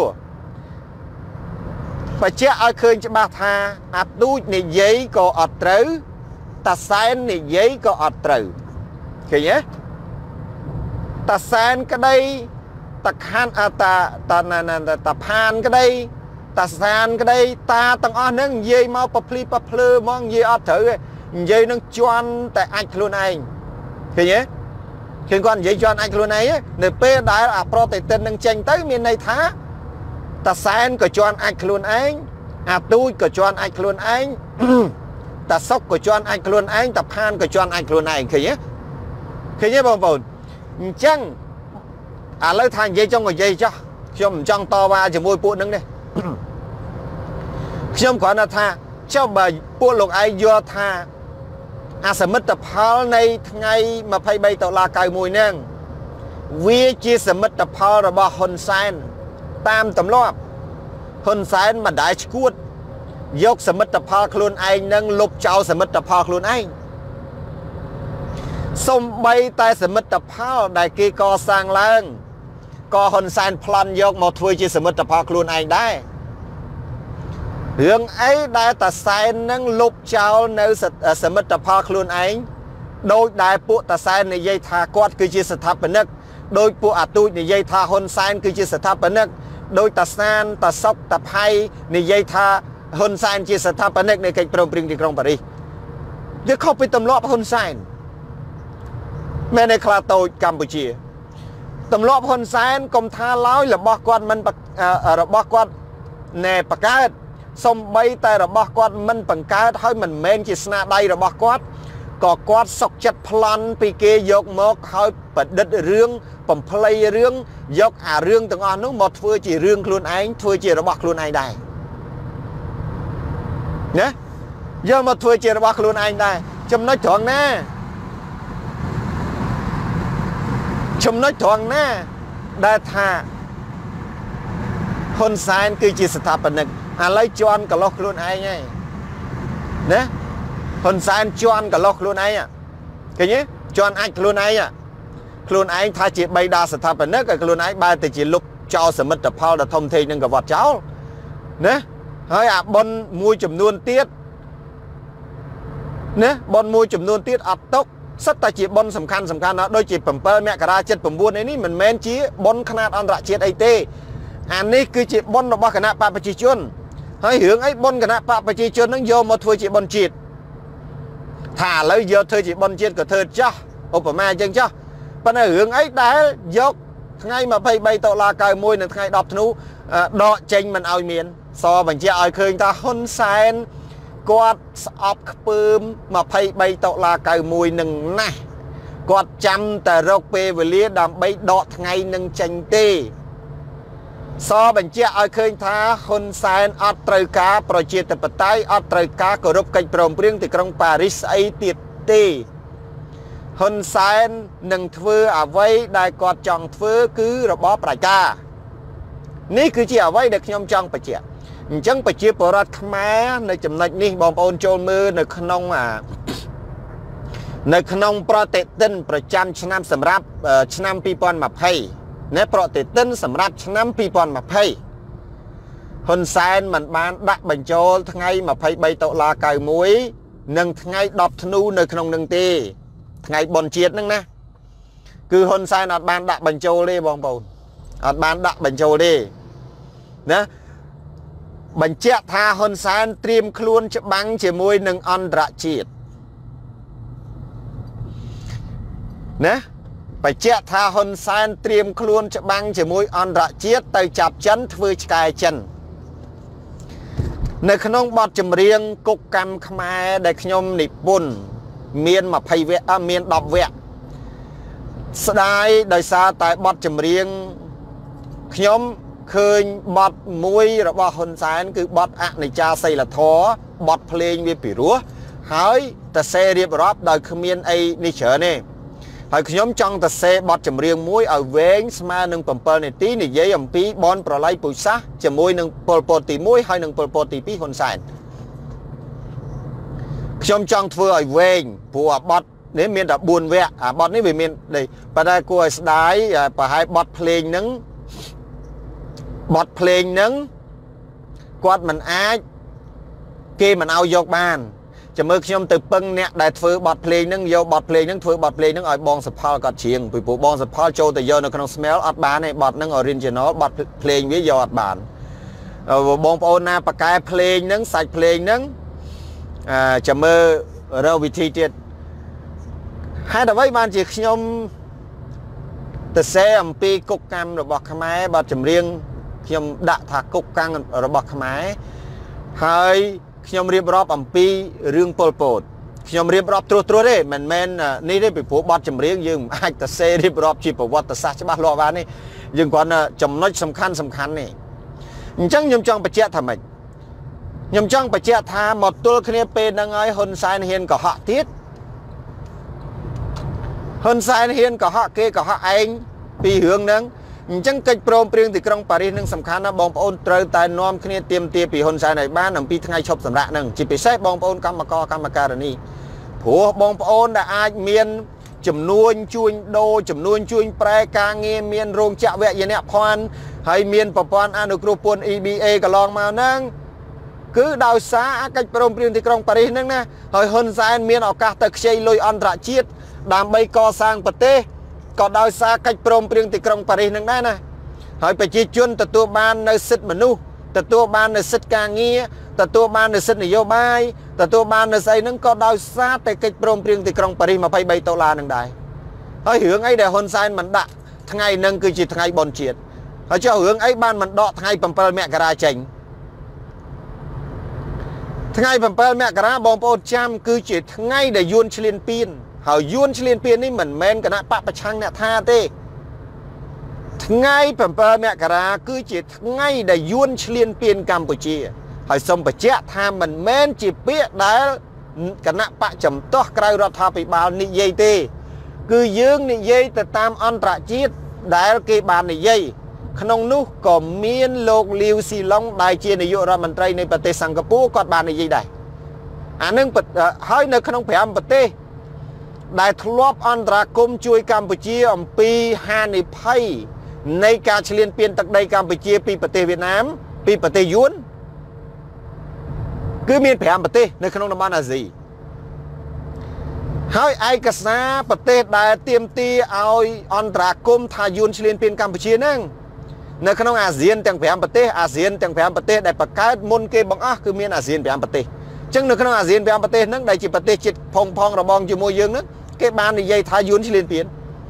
Speaker 2: បញ្ជាក់ឲ្យឃើញច្បាស់ថាអាទូចនិយាយក៏អត់ត្រូវតាសែននិយាយក៏អត់ត្រូវឃើញទេតាសែនក្តីតាខានតាផានក្តីតាសានក្តីតាទាំងអស់ហ្នឹងនិយាយមកប្រភ្លីប្រភ្លើមកនិយាយអត់ត្រូវទេនិយាយនឹងជន់តែអាចខ្លួនឯងឃើញទេឃើញគាត់និយាយជន់អាចខ្លួនឯងនៅពេលដែលអាប្រតិទិននឹងចេញទៅមានន័យថាតាសែនក៏ជន់អាចខ្លួនឯងអាទូចក៏ជន់អាចខ្លួនឯងតាសុកក៏ជន់អាចខ្លួនឯងតាផានក៏ជន់អាចខ្លួនឯងឃើញទេបងប្អូនអញ្ចឹងឥឡូវថានិយាយចង់ក៏និយាយចោះខ្ញុំមិនចង់តវ៉ាជាមួយពួកនឹងទេខ្ញុំគ្រាន់តែថាចុះបើពួកលោកឯងយល់ថាអាសមិទ្ធផលនៃថ្ងៃ$23.91ហ្នឹងវាជាសមិទ្ធផលរបស់ហ៊ុនសែនតាមទម្លាប់ហ៊ុនសែនមិនដែលឈួតយកសមិទ្ធផលខ្លួនឯងនឹងលុបចោលសមិទ្ធផលខ្លួនឯងសំបីតែសមិទ្ធផលដែលគេកសាងឡើងក៏ហ៊ុនសែនប្លន់យកមកធ្វើជាសមិទ្ធផលខ្លួនឯងដែររឿងអីដែលតាសែននឹងលុបចោលនៅសមិទ្ធផលខ្លួនឯងដោយដែលពួកតាសែននិយាយថាគាត់គឺជាស្ថាបនិកដោយពួកអាទូចនិយាយថាហ៊ុនសែនគឺជាស្ថាបនិកដោយតាសានតាសុកតាផៃនិយាយថាហ៊ុនសែនជាស្ថាបនិកនៃកិច្ចព្រមព្រៀងទីក្រុងប៉ារីសវាខុសពីទម្លាប់ហ៊ុនសែនមែនទេខ្លាតូចកម្ពុជាទម្លាប់ហ៊ុនសែនកុំថាឡើយរបស់គាត់មិនរបស់គាត់ណែបង្កើតសំបីតែរបស់គាត់មិនបង្កើតហើយមិនមែនជាស្នាដៃរបស់គាត់ក៏គាត់សុកចិត្តប្លន់ពីគេយកមកហើយប្រឌិតរឿងបំភ្លៃរឿងយកអារឿងទាំងអស់នោះមកធ្វើជារឿងខ្លួនឯងធ្វើជារបស់ខ្លួនឯងដែរណាយកមកធ្វើជារបស់ខ្លួនឯងដែរចំណុចត្រង់ណាដែលថាហ៊ុនសែនគឺជាស្ថាបនិកឥឡូវជន់កន្លោះខ្លួនឯងហើយណាហ៊ុនសែនជន់កន្លោះខ្លួនឯងឃើញទេជន់អាចខ្លួនឯងខ្លួនឯងថាជាបៃតាស្ថាបនិកឲ្យខ្លួនឯងបែរទៅជាលុបចោលសមិទ្ធផលដ៏ធំធេងនឹងកវត្តចោលណាហើយអាប៉ុនមួយចំនួនទៀតណាប៉ុនមួយចំនួនទៀតអត់ຕົកសិតតែជាប៉ុនសំខាន់ណាស់ដូចជា7មករា79នេះមិនមែនជាប៉ុនខ្នាតអន្តរជាតិអីទេអានេះគឺជាប៉ុនរបស់គណៈបកប្រជាជនហើយរឿងអីប៉ុនគណៈបកប្រជាជននឹងយកមកធ្វើជាប៉ុនជាតិថាឥឡូវយកធ្វើជាប៉ុនជាតិក៏ធ្វើចោះឧបមាអញ្ចឹងចោះប៉ុន្តែរឿងអីដែលយកថ្ងៃ$23.91នៅថ្ងៃ10ធ្នូដកចេញមិនឲ្យមានសបញ្ជាក់ឲ្យឃើញថាហ៊ុនសែនគាត់ស្អប់ខ្ពើម$23.91នឹងណាស់គាត់ចាំតែរកពេលវេលាដើម្បីដកថ្ងៃនឹងចេញទេសបញ្ជាក់ឲ្យឃើញថាហ៊ុនសែនអត់ត្រូវការប្រជាធិបតេយ្យអត់ត្រូវការគោរពកិច្ចព្រមព្រៀងទីក្រុងប៉ារីសស្អីទៀតទេហ៊ុនសែននឹងធ្វើអ្វីដែលគាត់ចង់ធ្វើគឺរបបផ្ដាច់ការនេះគឺជាអ្វីដែលខ្ញុំចង់បញ្ជាក់អញ្ចឹងប្រជាពលរដ្ឋខ្មែរនៅចំណុចនេះបងប្អូនចូលមើលនៅក្នុងប្រតិទិនប្រចាំឆ្នាំសម្រាប់ឆ្នាំ2020ណែប្រតិទិនសម្រាប់ឆ្នាំ2020ហ៊ុនសែនមិនបានដាក់បញ្ចូលថ្ងៃ$23.91និងថ្ងៃ10ធ្នូនៅក្នុងនឹងទេថ្ងៃបុណ្យជាតិហ្នឹងណាគឺហ៊ុនសែនអត់បានដាក់បញ្ចូលទេបងប្អូនអត់បានដាក់បញ្ចូលទេណាបញ្ជាក់ថាហ៊ុនសែនត្រៀមខ្លួនច្បាំងជាមួយនឹងអន្តរជាតិណាបញ្ជាក់ថាហ៊ុនសែនត្រៀមខ្លួនច្បាំងជាមួយអន្តរជាតិទៅចាប់ចិនធ្វើឆ្កែចិននៅក្នុងបទចម្រៀងគុកកម្មខ្មែរដែលខ្ញុំនិពន្ធមាន20វគ្គមាន10វគ្គស្ដាយដោយសារតែបទចម្រៀងខ្ញុំឃើញបទមួយរបស់ហ៊ុនសែនគឺបទអនិច្ចាសីលធម៌បទភ្លេងវាពិរោះហើយតសេរៀបរាប់ដោយគ្មានអីនេះច្រើនទេហើយខ្ញុំចង់តសេបទចម្រៀងមួយឲ្យវែងស្មើនឹង7នាទីនិយាយអំពីបនប្រល័យពូជសាសន៍ជាមួយនឹងប៉ុលពតទី1ហើយនឹងប៉ុលពតទី2ហ៊ុនសែនខ្ញុំចង់ធ្វើឲ្យវែងព្រោះអាបទនេះមានតែ4វគ្គអាបទនេះវាមានប៉ុន្តែគួរឲ្យស្ដាយប្រហែលបទភ្លេងហ្នឹងគាត់មិនអាចគេមិនឲ្យយកបានចាំមើលខ្ញុំទៅពឹងអ្នកដែលធ្វើបទភ្លេងហ្នឹងយកបទភ្លេងហ្នឹងធ្វើបទភ្លេងហ្នឹងឲ្យបងសផលគាត់ច្រៀងពីព្រោះបងសផលចូលទៅយកនៅក្នុង Smell អត់បានទេបទហ្នឹង original បទភ្លេងវាយកអត់បានបងប្អូនណាប៉ាកែភ្លេងហ្នឹងសាច់ភ្លេងហ្នឹងចាំមើលរកវិធីទៀតហេតុអ្វីបានជាខ្ញុំទៅសេអំពីគុកកម្មរបស់ខ្មែរបទចម្រៀងខ្ញុំដាក់ថាគុកកម្មរបស់ខ្មែរហើយខ្ញុំរៀបរាប់អំពីរឿងប៉ុលពតខ្ញុំរៀបរាប់ត្រួសទេមិនមែននេះទេពីព្រោះបទចម្រៀងយើងមិនអាចទៅសេរៀបរាប់ជាប្រវត្តិសាស្ត្រច្បាស់លាស់បានទេយើងគ្រាន់តែចំណុចសំខាន់នេះអញ្ចឹងខ្ញុំចង់បញ្ជាក់ថាម៉េចខ្ញុំចង់បញ្ជាក់ថាមកទល់គ្នាពេលហ្នឹងហើយហ៊ុនសែនហ៊ានកុហកទៀតហ៊ុនសែនហ៊ានកុហកគេកុហកឯងពីរឿងហ្នឹងអញ្ចឹងកិច្ចព្រមព្រៀងទីក្រុងប៉ារីសនឹងសំខាន់ណាស់បងប្អូនត្រូវតែនាំគ្នាទាមទារពីហ៊ុនសែនឲ្យបានអំពីថ្ងៃឈប់សម្រាកហ្នឹងជាពិសេសបងប្អូនកម្មការនីព្រោះបងប្អូនដែលអាចមានចំនួនជួញដូរចំនួនជួញប្រែការងារមានរោងចក្រវយនភ័ណ្ឌហើយមានប្រព័ន្ធអនុគ្រោះពន្ធ EBA កន្លងមកហ្នឹងគឺដោយសារកិច្ចព្រមព្រៀងទីក្រុងប៉ារីសហ្នឹងណាហើយហ៊ុនសែនមានឱកាសទៅខ្ចីលុយអន្តរជាតិដើម្បីកសាងប្រទេសក៏ដោយសារកិច្ចព្រមព្រៀងទីក្រុងប៉ារីសនឹងដែរណាហើយប្រជាជនទទួលបាននៅសិទ្ធិមនុស្សទទួលបាននៅសិទ្ធិការងារទទួលបាននៅសិទ្ធិនយោបាយទទួលបាននៅស្អីហ្នឹងក៏ដោយសារតែកិច្ចព្រមព្រៀងទីក្រុងប៉ារីស$23នឹងដែរហើយរឿងអីដែលហ៊ុនសែនមិនដាក់ថ្ងៃហ្នឹងគឺជាថ្ងៃបុណ្យជាតិហើយចុះរឿងអីបានមិនដកថ្ងៃ7មករាចេញថ្ងៃ7មករាបងប្អូនចាំគឺជាថ្ងៃដែលយួនឈ្លានពានហើយយួនឈ្លានពាននេះមិនមែនគណៈបពប្រឆាំងអ្នកថាទេថ្ងៃ7មករាគឺជាថ្ងៃដែលយួនឈ្លានពានកម្ពុជាហើយសូមបញ្ជាក់ថាមិនមែនជាពាក្យដែលគណៈបកចំទាស់ក្រៅរដ្ឋាភិបាលនិយាយទេគឺយើងនិយាយទៅតាមអន្តរជាតិដែលគេបាននិយាយក្នុងនោះក៏មានលោកលាវស៊ីឡុងដែលជានាយករដ្ឋមន្ត្រីនៃប្រទេសសិង្ហបុរីគាត់បាននិយាយដែរអានឹងហើយនៅក្នុង5ប្រទេសដែលធ្លាប់អន្តរាគមន៍ជួយកម្ពុជាអំពីហានិភ័យនៃការឈ្លានពានទឹកដីកម្ពុជាពីប្រទេសវៀតណាមពីប្រទេសយួនគឺមាន5ប្រទេសនៅក្នុងតំបន់អាស៊ីហើយឯកសារប្រទេសដែលទាមទារឲ្យអន្តរាគមន៍ថាយួនឈ្លានពានកម្ពុជាហ្នឹងនៅក្នុងអាស៊ានទាំង5ប្រទេសអាស៊ានទាំង5ប្រទេសដែលបង្កើតមុនគេបង្អស់គឺមានអាស៊ាន5ប្រទេសអញ្ចឹងនៅក្នុងអាស៊ាន5ប្រទេសហ្នឹងដែលជាប្រទេសជិតផងរបងជាមួយយើងហ្នឹងគេបាននិយាយថាយួនឈ្លានពាន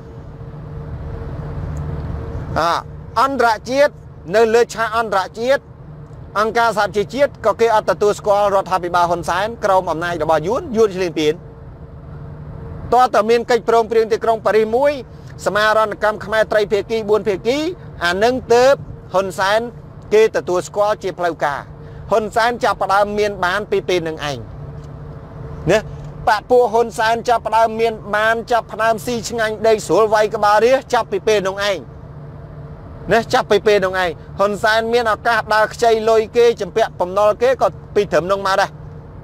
Speaker 2: អន្តរជាតិនៅលើឆាកអន្តរជាតិអង្គការសហប្រជាជាតិក៏គេអត់ទទួលស្គាល់រដ្ឋាភិបាលហ៊ុនសែនក្រោមអំណាចរបស់យួនឈ្លានពានតើតើមានកិច្ចព្រមព្រៀងទីក្រុងប៉ារីសមួយសមារណកម្មខ្មែរត្រីភាគី4ភាគីអានឹងទៅហ៊ុនសែនគេទទួលស្គាល់ជាផ្លូវការហ៊ុនសែនចាប់ផ្ដើមមានបានពីពេលនឹងឯងណាបពពួកហ៊ុនសែនចាប់ផ្ដើមមានបានចាប់ផ្ដើមស៊ីឆ្ងាញ់ដីស្រួលវាយក្បាលរាជចាប់ពីពេលនោះឯងណាចាប់ពីពេលនោះឯងហ៊ុនសែនមានឱកាសដើរខ្ចីលុយគេចម្ពាក់បំណុលគេក៏ពីត្រឹមនោះមកដែរ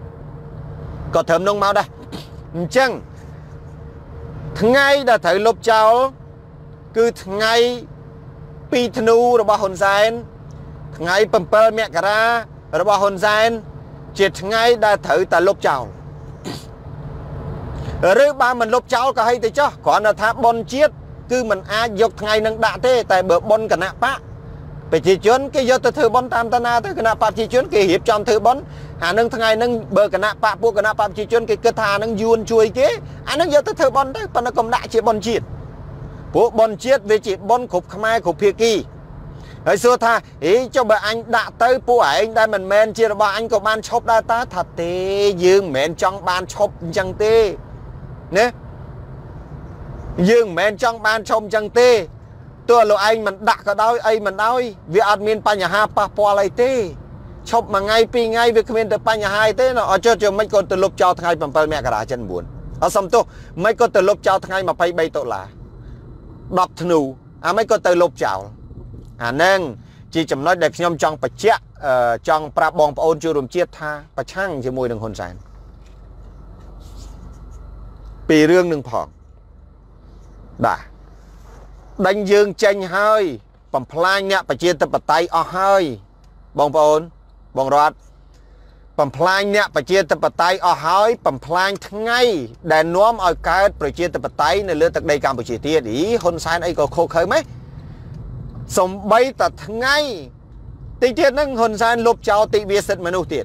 Speaker 2: អញ្ចឹងថ្ងៃដែលត្រូវលុបចោលគឺថ្ងៃ2ធ្នូរបស់ហ៊ុនសែនថ្ងៃ7មករារបស់ហ៊ុនសែនជាថ្ងៃដែលត្រូវតែលុបចោលឬបើមិនលុបចោលក៏ហីទៅចោះគ្រាន់តែថាបុណ្យជាតិ cứ mình ai dục ngày nâng đã thế tại bữa bon cả nạ bạ phải chỉ chuyến cái do từ bon tam ta na tới cái nạ bạ chỉ chuyến cái hiệp trong thứ bon nâng ngày nâng bờ cả nạ bạ buộc cả nạ bạ chỉ chuyến cái cơ thà nâng yuan chui kế nâng do từ bon đấy còn nó còn đại chỉ bon chiết buộc bon chiết về chỉ bon khục khai khục phía kỳ ấy xưa tha ý cho bà anh đã tới phụ anh đây mình men chia bà anh có ban chop đa ta thật tê dương men trong ban chop chẳng tê nè dương men trong ban chop chẳng tê tôi lộ anh mình đặt ở đâu ấy mình nói vì admin pa nhà ha pa po lại tê chop mà ngay pi ngay việc comment từ pa nhà hai tê nó ở cho mấy con từ lúc cho thằng bằng mẹ cả đã chân buồn ở xong tôi mấy con từ lúc cho thằng mà bay bay tội là đọc thnu mấy con từ lúc chào nâng chỉ chấm nói đẹp nhom trong bạch chẹt trong pra bong ôn chưa rùm chiết tha bạch chăng chỉ mùi đừng hồn sàn pì rương đừng phỏng đã đánh dương tranh hơi bằng plan nhẹ bạch chiết tập bạch tay ở hơi bong ôn bong rót bằng plan nhẹ bạch chiết tập bạch tay ở hơi bằng plan ngay để nuông ở cái bạch chiết tập bạch tay này lứa tận đây cam bạch chiết tiết ý hồn sàn ấy có khô khơi mấy sống bay tật ngay tí tiết nâng hồn san lục cháu tị bia sật mà nụ tiết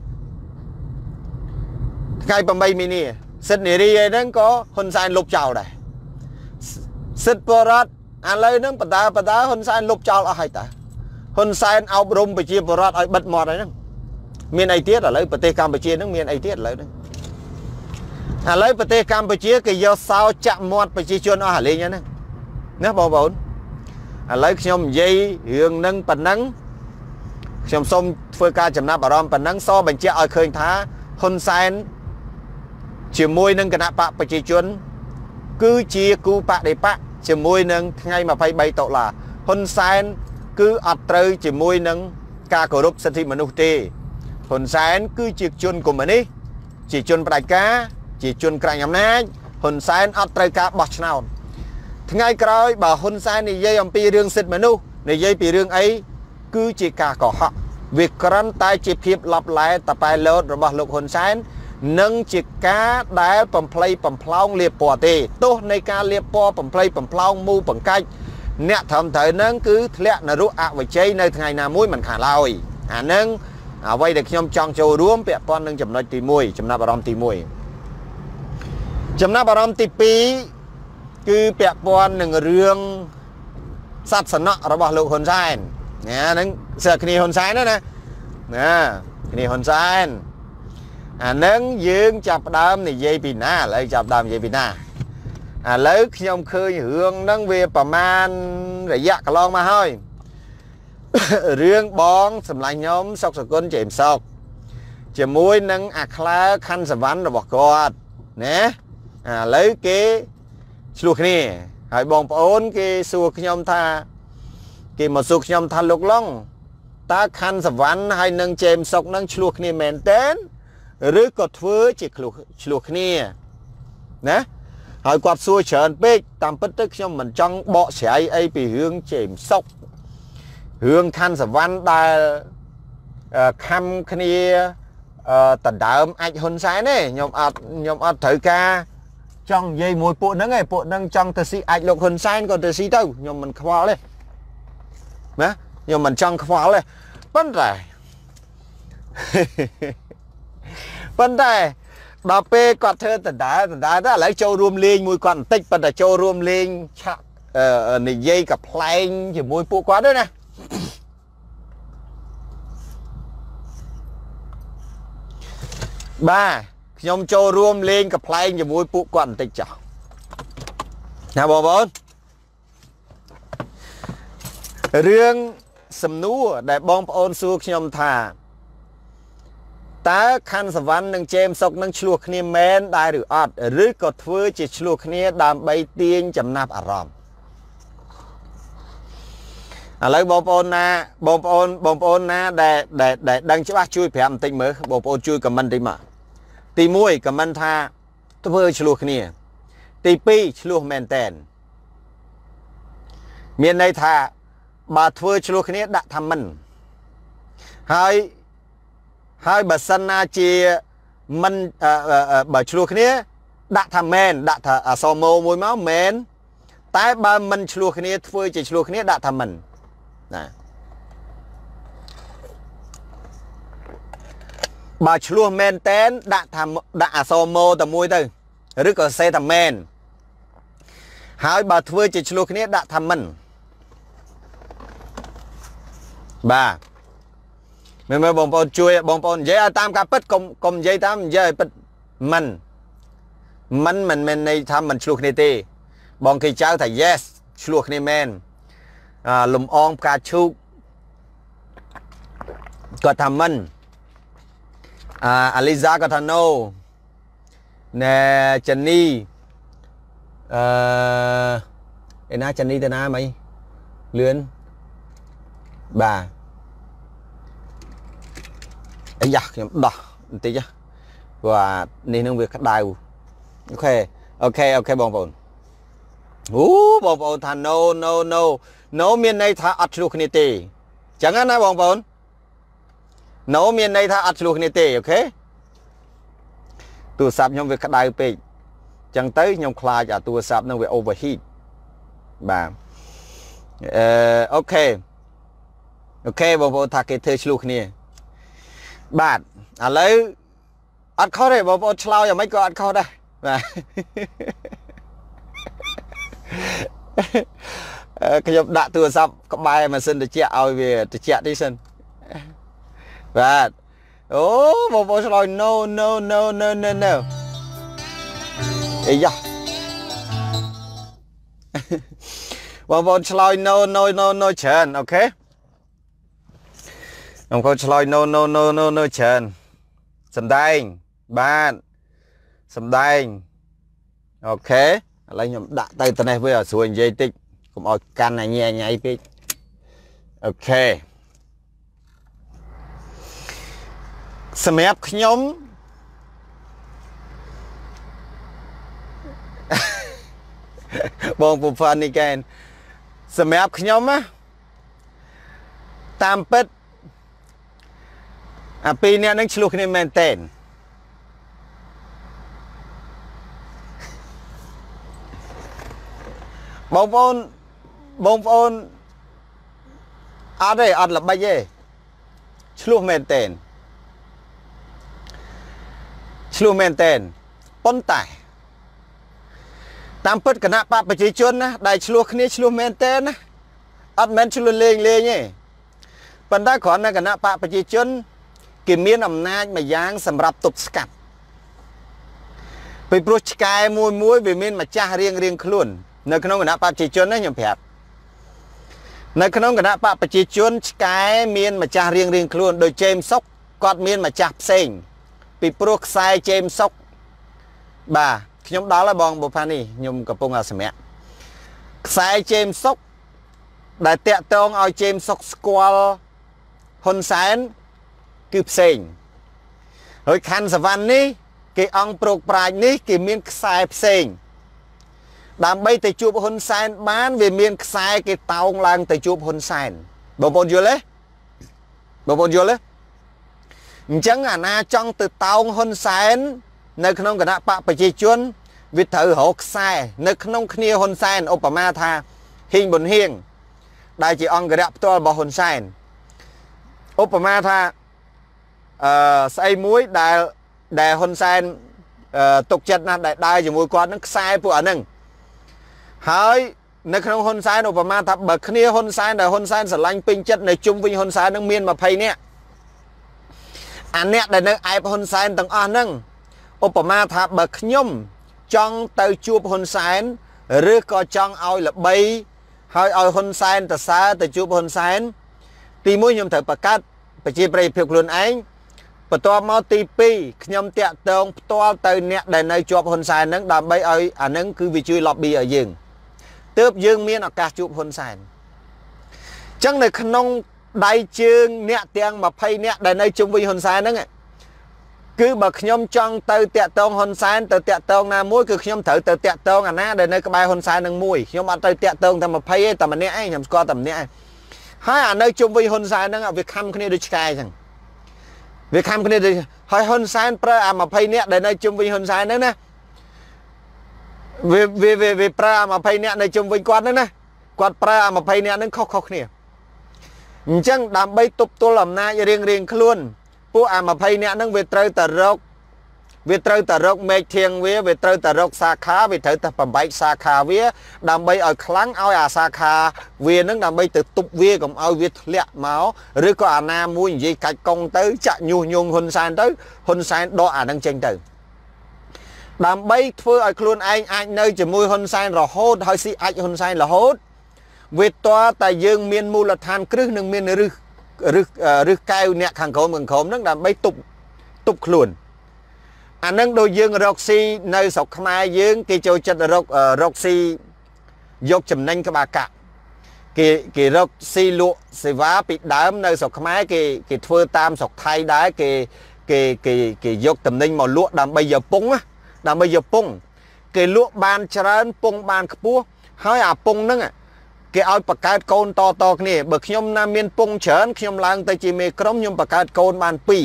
Speaker 2: ngay bằng bay mini sật nỉ đi nâng có hồn san lục cháu đây sật bò rát lấy nâng bà ta hồn san lục cháu ở hai ta hồn san áo rung bà chia bò rát ở bật mọt đấy nâng miền ấy tiết ở lấy bà tê Campuchia nâng miền ấy tiết lấy nâng lấy bà tê Campuchia cái do sao chạm mọt bà chia chuôn ở hả lê nhá nâng nè bò bồn lấy nhom dây hương nâng bần nâng nhom xôm phơi ca chấm nạp bảo rom bần nâng so bánh chia ở khơi thá hôn sen chiều môi nâng cái nạp bạc bạch chỉ chuấn cứ chia cu bạc để bạc chiều môi nâng ngay mà phải bay tội là hôn sen cứ ọt trơi chiều môi nâng ca cổ rục sân thị mà nụ tê hôn sen cứ chiều chuân của mình đi chỉ chuân bạch cá chỉ chuân cạnh nhắm nát hôn sen ọt trơi ca bọt nào ngay cái bà hôn sai này dây ông pi riêng xịt mà nu này dây pi riêng ấy cứ chỉ cả có họ việc cắn tay chỉ phép lặp lại tập bài lớn rồi bà lục hôn sai nâng chỉ cá đá bầm play bầm plong liệp bò tê tốt này cá liệp bò bầm play bầm plong mu bằng cách nè thầm thời nâng cứ lẹ là rút ạ với chơi nơi ngày nào muối mình khả lòi nâng vay được nhom trong châu ruộng bẹ con nâng chấm nói tì mùi chấm na bà rom tì mùi chấm na bà rom tì pi cứ bẹ con nâng rương sát sẵn nọ rồi bỏ lục hồn sai nè nâng sợ cái này hồn sai nữa nè nè cái này hồn sai nâng dương chạp đám này dây pin na lấy chạp đám dây pin na lấy nhom khơi hương nâng về bà man để dạ cả lon mà thôi riêng bón sầm lại nhóm sọc sọc con chìm sọc chỉ muối nâng khla khăn sầm ván rồi bỏ cọt nè lấy cái luộc nè hỏi bong ôn cái suộc nhom tha cái một suộc nhom tha lục long ta khăn sầm ván hay nâng chìm sọc nâng luộc nè mền tên rưỡi cột phơi chỉ luộc nè nè hỏi quạt xuôi chởn bê tam bất tức nhom mình trong bọ sải ấy bị hương chìm sọc hương khăn sầm văn đa khăm kia tận đám anh hôn sai này nhom ọt thử ca trong dây mùi bộ nâng trong tờ sĩ anh lục hôn sai còn tờ sĩ đâu nhom mình khoa lên nè nhom mình trong khoa lên vấn đề bà pê quạt thơ tận đá đã lấy châu rùm lên mùi quạt tích bà đã châu rùm lên này dây cặp plane thì mùi bộ quá đó nè ba nhom châu rùm lên cặp plane thì mùi bộ quạt tích chào nào bò bốn riêng sầm nú để bong ôn xua nhom thà ta khăn sầm văn nâng chém sọc nâng chuộc nia men đại rửa ọt rưỡi cột phơi chỉ chuộc nia đàm bay tiên chấm nạp à ròm lấy bong ôn na để đăng cho bác chui phèm tinh mới bong ôn chui cầm mình tinh mà tì muôi cầm mình tha phơi chuộc nia tì pi chuộc men tên miền này tha bà phơi chuộc nia đã tham mình hai bà sân chia mình bà chuộc nia đã tham men đã thà so mô môi máu men តែបើមិនឆ្លោះគ្នាធ្វើជាឆ្លោះគ្នាដាក់ថាមិនណាបើឆ្លោះមែនតែនដាក់ថាដាក់អក្សរម៉ូតែមួយទៅឬក៏សេថាមែនហើយបើធ្វើជាឆ្លោះគ្នាដាក់ថាមិនបាទមើលបងប្អូនជួយបងប្អូននិយាយឲ្យតាមការពិតកុំនិយាយតាមនិយាយឲ្យពិតមិនមែនន័យថាមិនឆ្លោះគ្នាទេបងគេចៅថា yes ឆ្លោះគ្នាមែនលំអងផ្កាឈូកគាត់ថាមិនអាលីសាគាត់ថា no ណែចានីឯណាចានីទៅណាមៃលឿនបាទអាយ៉ាខ្ញុំដោះបន្តិចព្រោះនេះនឹងវាក្តៅអូខេបងប្អូនបងប្អូនថា no មានន័យថាអត់ឆ្លោះគ្នាទេចឹងណាបងប្អូន no មានន័យថាអត់ឆ្លោះគ្នាទេអូខេទូរស័ព្ទខ្ញុំវាក្តៅពេកចឹងទៅខ្ញុំខ្លាចអាទូរស័ព្ទនឹងវា overheat បាទអូខេបងប្អូនថាគេធ្វើឆ្លោះគ្នាបាទឥឡូវអត់ខុសទេបងប្អូនឆ្លើយយ៉ាងម៉េចក៏អត់ខុសដែរបាទខ្ញុំដាក់ទូរស័ព្ទក្បែរម៉ាស៊ីនត្រជាក់ឲ្យវាត្រជាក់តិចសិនបាទអូបងប្អូនឆ្លើយ no អីយ៉ាបងប្អូនឆ្លើយ no ច្រើនអូខេបងប្អូនឆ្លើយ no ច្រើនសំដែងបាទសំដែងអូខេឥឡូវខ្ញុំដាក់ទៅត្នេះវាឲ្យស្រួលនិយាយតិចកុំឲ្យកាន់ញ៉ៃពេកអូខេសម្រាប់ខ្ញុំបងពុំនេះកែនសម្រាប់ខ្ញុំណាតាមពិតអាពីរអ្នកនឹងឆ្លោះគ្នាមែនតើបងប្អូនអត់ទេអត់ល្បិចទេឆ្លោះមែនតើប៉ុន្តែតាមពិតគណៈបកប្រជាជនណាដែលឆ្លោះគ្នាឆ្លោះមែនតើណាអត់មែនឆ្លោះលេងទេប៉ុន្តែគ្រាន់តែគណៈបកប្រជាជនគេមានអំណាចម្យ៉ាងសម្រាប់ទប់ស្កាត់ពីព្រោះឆ្កែមួយវាមានម្ចាស់រៀងខ្លួននៅក្នុងគណៈបកប្រជាជនណាខ្ញុំប្រាប់នៅក្នុងគណៈបកប្រជាជនឆ្កែមានម្ចាស់រៀងខ្លួនដោយជេមសុកគាត់មានម្ចាស់ផ្សេងពីព្រោះខ្សែជេមសុកបាទខ្ញុំដល់ហើយបងបុផានេះខ្ញុំកំពុងសម្រាប់ខ្សែជេមសុកដែលតាក់ទងឲ្យជេមសុកស្គាល់ហ៊ុនសែនគឺផ្សេងហើយខណ្ឌសវណ្ណនេះគេអង្គប្រុកប្រាជ្ញនេះគេមានខ្សែផ្សេងដើម្បីទៅជួបហ៊ុនសែនបានវាមានខ្សែគេតោងឡើងទៅជួបហ៊ុនសែនបងប្អូនយល់ទេអញ្ចឹងអាណាចង់ទៅតោងហ៊ុនសែននៅក្នុងគណៈបកប្រជាជនវាត្រូវរកខ្សែនៅក្នុងគ្នាហ៊ុនសែនឧបមាថាហ៊ីងប៊ុនហៀងដែលជាអង្គរៈផ្ទាល់របស់ហ៊ុនសែនឧបមាថាស្អីមួយដែលហ៊ុនសែនទុកចិត្តណាស់ដែលដើរជាមួយគាត់នឹងខ្សែពួកអានឹងហើយនៅក្នុងហ៊ុនសែនឧបមាថាបើគ្នាហ៊ុនសែនដែលហ៊ុនសែនស្រឡាញ់ពេញចិត្តនៅជុំវិញហ៊ុនសែននឹងមាន20នាក់អាអ្នកដែលនៅឯបហ៊ុនសែនទាំងអស់ហ្នឹងឧបមាថាបើខ្ញុំចង់ទៅជួបហ៊ុនសែនឬក៏ចង់ឲ្យល្បីហើយឲ្យហ៊ុនសែនទៅសើទៅជួបហ៊ុនសែនទី1ខ្ញុំត្រូវបង្កើតប្រជាប្រិយភាពខ្លួនឯងបន្ទាប់មកទី2ខ្ញុំតាក់ទងផ្ទាល់ទៅអ្នកដែលនៅជាប់ហ៊ុនសែនហ្នឹងដើម្បីឲ្យអាហ្នឹងគឺវាជួយ lobby ឲ្យយើងទើបយើងមានឱកាសជួបហ៊ុនសែនអញ្ចឹងនៅក្នុងដៃជើងអ្នកទាំង20អ្នកដែលនៅជុំវិញហ៊ុនសែនហ្នឹងគឺបើខ្ញុំចង់ទៅតាក់ទងហ៊ុនសែនទៅតាក់ទងណាមួយគឺខ្ញុំត្រូវទៅតាក់ទងអាណាដែលនៅក្បែរហ៊ុនសែននឹងមួយខ្ញុំអត់ទៅតាក់ទងតែ20ទេតែម្នាក់ឯងខ្ញុំស្គាល់តែម្នាក់ឯងហើយអានៅជុំវិញហ៊ុនសែនហ្នឹងវាខំគ្នាដូចឆ្កែអញ្ចឹងវាខំគ្នាដូចហើយហ៊ុនសែនប្រើអា20នាក់ដែលនៅជុំវិញហ៊ុនសែនហ្នឹងណា về pra mà pay nè này chung với quạt nữa nè quạt pra mà pay nè nó khóc nè chẳng đam bay tục tôi làm na riêng luônពួកអា20នាក់ហ្នឹងវាត្រូវតែរកមេឃធៀងវាត្រូវតែរកសាខាវាត្រូវតែបំបែកសាខាវាដើម្បីឲ្យខ្លាំងឲ្យអាសាខាវាហ្នឹងដើម្បីទៅទប់វាកុំឲ្យវាធ្លាក់មកឬក៏អាណាមួយនិយាយកាច់កង់ទៅចាក់ញុះញង់ហ៊ុនសែនទៅហ៊ុនសែនដកអាហ្នឹងចេញទៅដើម្បីធ្វើឲ្យខ្លួនឯងអាចនៅជាមួយហ៊ុនសែនរហូតហើយស៊ីអាចហ៊ុនសែនរហូតវាតតែយើងមានមូលដ្ឋានគ្រឹះនិងមានរឹសកែវអ្នកខាងក្រោមហ្នឹងដើម្បីទប់ខ្លួនអានឹងដូចយើងរកស៊ីនៅស្រុកខ្មែរយើងគេចូលចិត្តរកស៊ីយកចំណេញក្បាលកាក់គេរកស៊ីលក់សេវាពីដើមនៅស្រុកខ្មែរគេធ្វើតាមស្រុកថៃដែរគេយកតំណែងមកលក់ដើម្បីយកពងគេលក់បានច្រើនពងបានខ្ពស់ហើយអាពងហ្នឹងគេឲ្យបង្កើតកូនតគ្នាបើខ្ញុំណាមានពងច្រើនខ្ញុំឡើងទៅជាមេក្រុមខ្ញុំបង្កើតកូនបាន2 3 4 5 10 20 30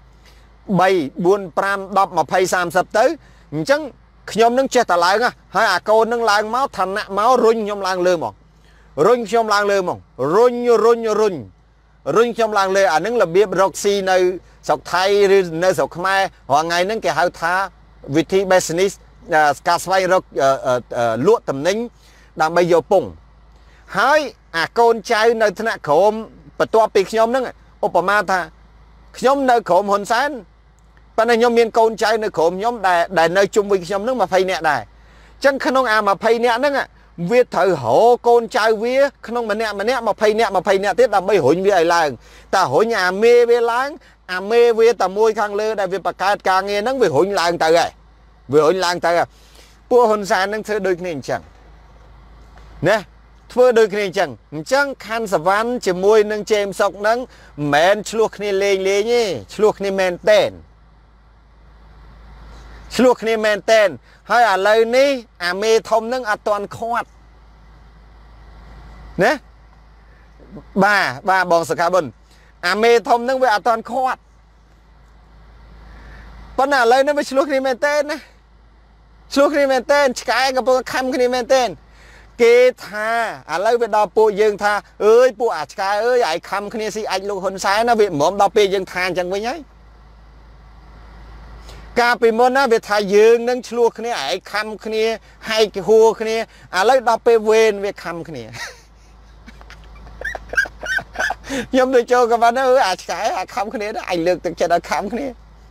Speaker 2: ទៅអញ្ចឹងខ្ញុំនឹងចេះតែឡើងហើយអាកូននឹងឡើងមកឋានៈមករុញខ្ញុំឡើងលើមករុញខ្ញុំឡើងលើមករុញខ្ញុំឡើងលើអានឹងរបៀបរកស៊ីនៅស្រុកថៃឬនៅស្រុកខ្មែររាល់ថ្ងៃហ្នឹងគេហៅថាវិធី business ការស្វែងរកលក់តំណែងដើម្បីយកពងហើយអាកូនចៅនៅថ្នាក់ក្រោមបន្ទាប់ពីខ្ញុំហ្នឹងឧបមាថាខ្ញុំនៅក្រោមហ៊ុនសែនប៉ុន្តែខ្ញុំមានកូនចៅនៅក្រោមខ្ញុំដែលនៅជុំវិញខ្ញុំហ្នឹង20នាក់ដែរអញ្ចឹងក្នុងអា20នាក់ហ្នឹងវាត្រូវរកកូនចៅវាក្នុងម្នាក់20នាក់ទៀតដើម្បីរុញវាឲ្យឡើងតែរុញអាមេវាឡើងអាមេវាតែមួយខាងលើដែលវាបង្កើតការងារហ្នឹងវារុញឡើងទៅហើយពួកហ៊ុនសែនហ្នឹងធ្វើដូចគ្នាអញ្ចឹងណាធ្វើដូចគ្នាអញ្ចឹងខាន់សវណ្ណជាមួយនឹងជេមសុកហ្នឹងមិនមែនឆ្លោះគ្នាលេងទេឆ្លោះគ្នាមែនតែនហើយឥឡូវនេះអាមេធំហ្នឹងអត់ទាន់ខាត់ណាបាទបងសកាបុនអាមេធំហ្នឹងវាអត់ទាន់ខាត់ប៉ុន្តែឥឡូវនេះវាឆ្លោះគ្នាមែនតែនណាឆ្លោះគ្នាមែនតែនឆ្កែកំពុងខំគ្នាមែនតែនគេថាឥឡូវវាដល់ពួកយើងថាអើយពួកអាឆ្កែអើយឲ្យខំគ្នាស៊ីអាចលោកហ៊ុនសែនណាវាមិនដល់ពេលយើងថាអញ្ចឹងវិញហើយកាលពីមុនណាវាថាយើងនឹងឆ្លោះគ្នាឯងខំគ្នាហែកហួរគ្នាឥឡូវដល់ពេលវេនវាខំគ្នាខ្ញុំទៅចូលកវ៉ាន់អើយអាឆ្កែអាខំគ្នាណាឯងលើកទឹកចិត្តឲ្យខំគ្នា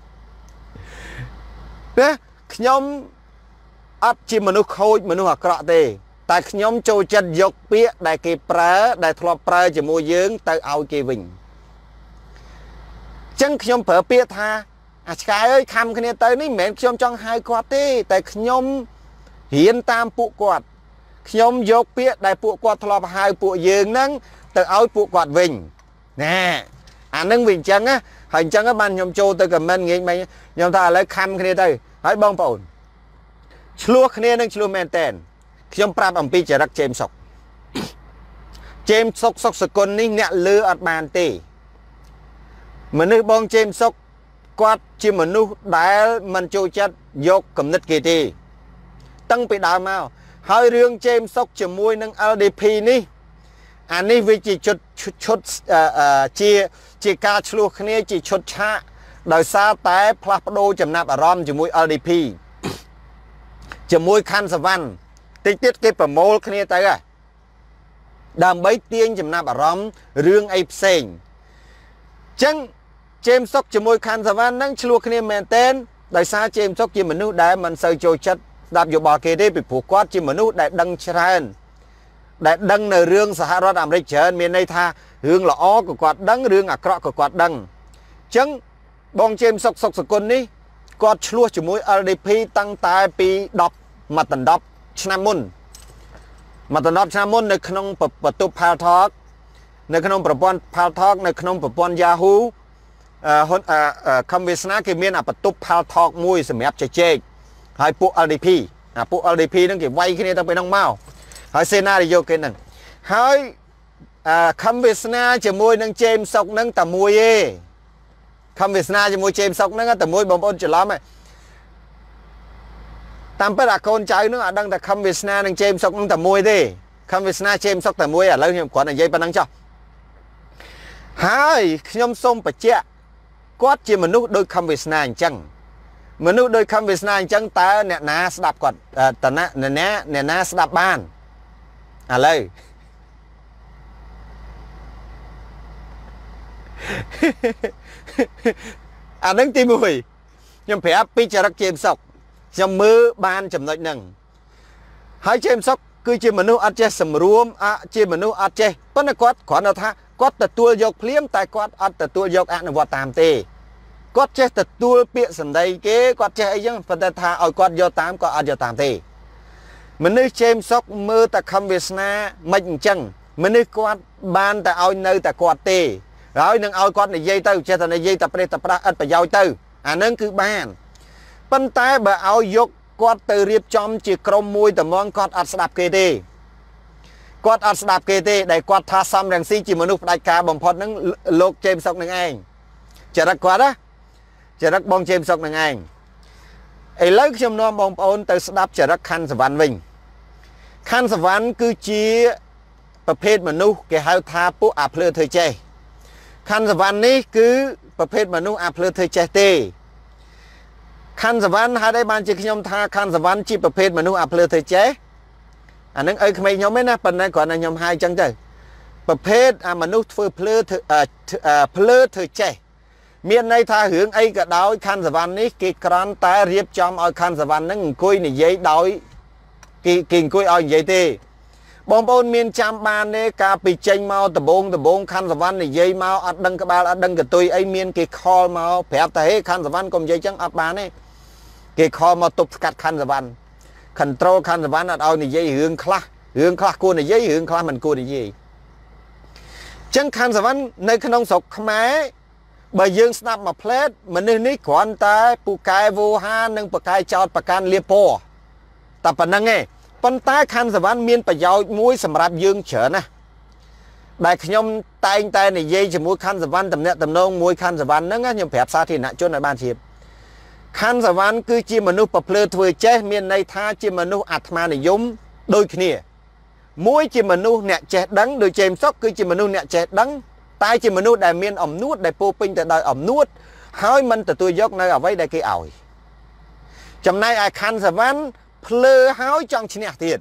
Speaker 2: ណាខ្ញុំអត់ជាមនុស្សខូចមនុស្សអាក្រក់ទេតែខ្ញុំចូលចិត្តយកពាក្យដែលគេប្រើដែលធ្លាប់ប្រើជាមួយយើងទៅឲ្យគេវិញអញ្ចឹងខ្ញុំប្រើពាក្យថាអាឆ្កែអើយខំគ្នាទៅនេះមិនមែនខ្ញុំចង់ហៅគាត់ទេតែខ្ញុំរៀនតាមពួកគាត់ខ្ញុំយកពាក្យដែលពួកគាត់ធ្លាប់ហៅពួកយើងហ្នឹងទៅឲ្យពួកគាត់វិញណែអានឹងវាអញ្ចឹងណាហើយអញ្ចឹងបានខ្ញុំចូលទៅខមមិនងាយមិញខ្ញុំថាឥឡូវខំគ្នាទៅហើយបងប្អូនឆ្លោះគ្នានឹងឆ្លោះមែនតែនខ្ញុំប្រាប់អំពីចរិតជេមសុកសុកសគុណនេះអ្នកលើអត់បានទេមនុស្សបងជេមសុកគាត់ជាមនុស្សដែលមិនចូលចិត្តយកគំនិតគេទេតាំងពីដើមមកហើយរឿងជេមសុកជាមួយនឹង LDP នេះអានេះវាជាឈុតជាការឆ្លោះគ្នាជាឈុតឆាកដោយសារតែផ្លាស់ប្ដូរចំណាប់អារម្មណ៍ជាមួយ LDP ជាមួយខាន់សវណ្ណតិចទៀតគេប្រមូលគ្នាទៅដើម្បីទាញចំណាប់អារម្មណ៍រឿងអីផ្សេងអញ្ចឹងជេមសុកជាមួយខាន់សវណ្ណហ្នឹងឆ្លោះគ្នាមែនទែនដោយសារជេមសុកជាមនុស្សដែលមិនសូវចូលចិត្តស្ដាប់យោបល់គេទេពីព្រោះគាត់ជាមនុស្សដែលដឹងច្រើនដែលដឹងនៅរឿងសហរដ្ឋអាមេរិកច្រើនមានន័យថារឿងល្អក៏គាត់ដឹងរឿងអាក្រក់ក៏គាត់ដឹងអញ្ចឹងបងជេមសុកសគុណនេះគាត់ឆ្លោះជាមួយ LDP តាំងតែពី10ឆ្នាំមុននៅក្នុងបន្ទប់ Pal Talk នៅក្នុងប្រព័ន្ធ Pal Talk នៅក្នុងប្រព័ន្ធ Yahoo ខំវាសនាគេមានបន្ទប់ Pal Talk មួយសម្រាប់ជជែកហើយពួក LDP ពួក LDP ហ្នឹងគេវាយគ្នាតាំងពីហ្នឹងមកហើយសេណារីយ៉ូគេហ្នឹងហើយខំវាសនាជាមួយនឹងជេមសុកហ្នឹងតែមួយទេខំវាសនាជាមួយជេមសុកហ្នឹងតែមួយបងប្អូនច្រឡំតាមពិតអាកូនចៅនឹងអត់ដឹងតែខំវាសនានឹងជេមសុកនឹងតែមួយទេខំវាសនាជេមសុកតែមួយឥឡូវខ្ញុំគ្រាន់តែនិយាយប៉ុណ្ណឹងចុះហើយខ្ញុំសូមបញ្ជាក់គាត់ជាមនុស្សដូចខំវាសនាអញ្ចឹងមនុស្សដូចខំវាសនាអញ្ចឹងតើអ្នកណាស្ដាប់គាត់តើអ្នកណាស្ដាប់បានឥឡូវអានឹងទី1ខ្ញុំប្រាប់ពីចរិតជេមសុកខ្ញុំមើលបានចំណុចហ្នឹងហើយជេមសុកគឺជាមនុស្សអត់ចេះសម្រួមជាមនុស្សអត់ចេះប៉ុន្តែគាត់គ្រាន់តែថាគាត់ទទួលយកភ្លាមតែគាត់អត់ទទួលយកអនុវត្តតាមទេគាត់ចេះទទួលពាក្យសម្ដីគេគាត់ចេះអីចឹងប៉ុន្តែថាឲ្យគាត់យកតាមគាត់អត់យកតាមទេមនុស្សជេមសុកមើលតែខំវាសនាមិនអញ្ចឹងមនុស្សគាត់បានតែឲ្យនៅតែគាត់ទេហើយនឹងឲ្យគាត់និយាយទៅចេះតែនិយាយតែប្រេះតែប្រាស់ឥតប្រយោជន៍ទៅអានឹងគឺបានប៉ុន្តែបើឲ្យយកគាត់ទៅរៀបចំជាក្រុមមួយតែមកគាត់អត់ស្ដាប់គេទេគាត់អត់ស្ដាប់គេទេដែលគាត់ថាសំរងស៊ីជាមនុស្សផ្ដាច់ការបំផុតហ្នឹងលោកជេមសុកនឹងឯងចរិតគាត់ណាចរិតបងជេមសុកនឹងឯងឥឡូវខ្ញុំនាំបងប្អូនទៅស្ដាប់ចរិតខាន់សវណ្ណវិញខាន់សវណ្ណគឺជាប្រភេទមនុស្សគេហៅថាពួកអាភ្លើធ្វើចេះខាន់សវណ្ណនេះគឺប្រភេទមនុស្សអាភ្លើធ្វើចេះទេខាន់សវណ្ណហេតុអីបានជាខ្ញុំថាខាន់សវណ្ណជាប្រភេទមនុស្សអាភ្លើធ្វើចេះអានឹងអីក្មេងខ្ញុំឯណាប៉ុន្តែគ្រាន់តែខ្ញុំហៅអញ្ចឹងទៅប្រភេទអាមនុស្សធ្វើភ្លើធ្វើចេះមានន័យថារឿងអីក៏ដោយខាន់សវណ្ណនេះគេក្រាន់តែរៀបចំឲ្យខាន់សវណ្ណហ្នឹងអង្គុយនិយាយដោយគេអង្គុយឲ្យនិយាយទេបងប្អូនមានចាំបានទេកាលពីចេញមកដំបងខាន់សវណ្ណនិយាយមកអត់ដឹងក្បាលអត់ដឹងកតុយអីមានគេខលមកប្រាប់តែហេខាន់សវណ្ណកុំនិយាយចឹងអត់បានទេគេខលមកទប់ស្កាត់ខាន់សវណ្ណ control ខាន់សវណ្ណអត់ឲ្យនិយាយរឿងខ្លះគួរនិយាយរឿងខ្លះមិនគួរនិយាយចឹងខាន់សវណ្ណនៅក្នុងស្រុកខ្មែរបើយើងស្ដាប់មួយផ្លែតមនុស្សនេះគ្រាន់តែពូកែវោហានិងពូកែចោតប្រកាន់លៀបពណ៌តែប៉ុណ្្នឹងឯងប៉ុន្តែខាន់សវណ្ណមានប្រយោជន៍មួយសម្រាប់យើងច្រើនណាស់ដែលខ្ញុំតែងតែនិយាយជាមួយខាន់សវណ្ណតំណងមួយខាន់សវណ្ណហ្នឹងខ្ញុំប្រាប់សាធារណជនឲ្យបានជ្រាបខាន់សវណ្ណគឺជាមនុស្សប្រភ្លើធ្វើចេះមានន័យថាជាមនុស្សអាត្មានិយមដូចគ្នាមួយជាមនុស្សអ្នកចេះដឹងដូចជេមសុកគឺជាមនុស្សអ្នកចេះដឹងតែជាមនុស្សដែលមានអំនួតដែលពោពេញទៅដោយអំនួតហើយមិនទទួលយកនៅអ្វីដែលគេឲ្យចំណែកឯខាន់សវណ្ណភ្លើហើយចង់ឈ្នះទៀត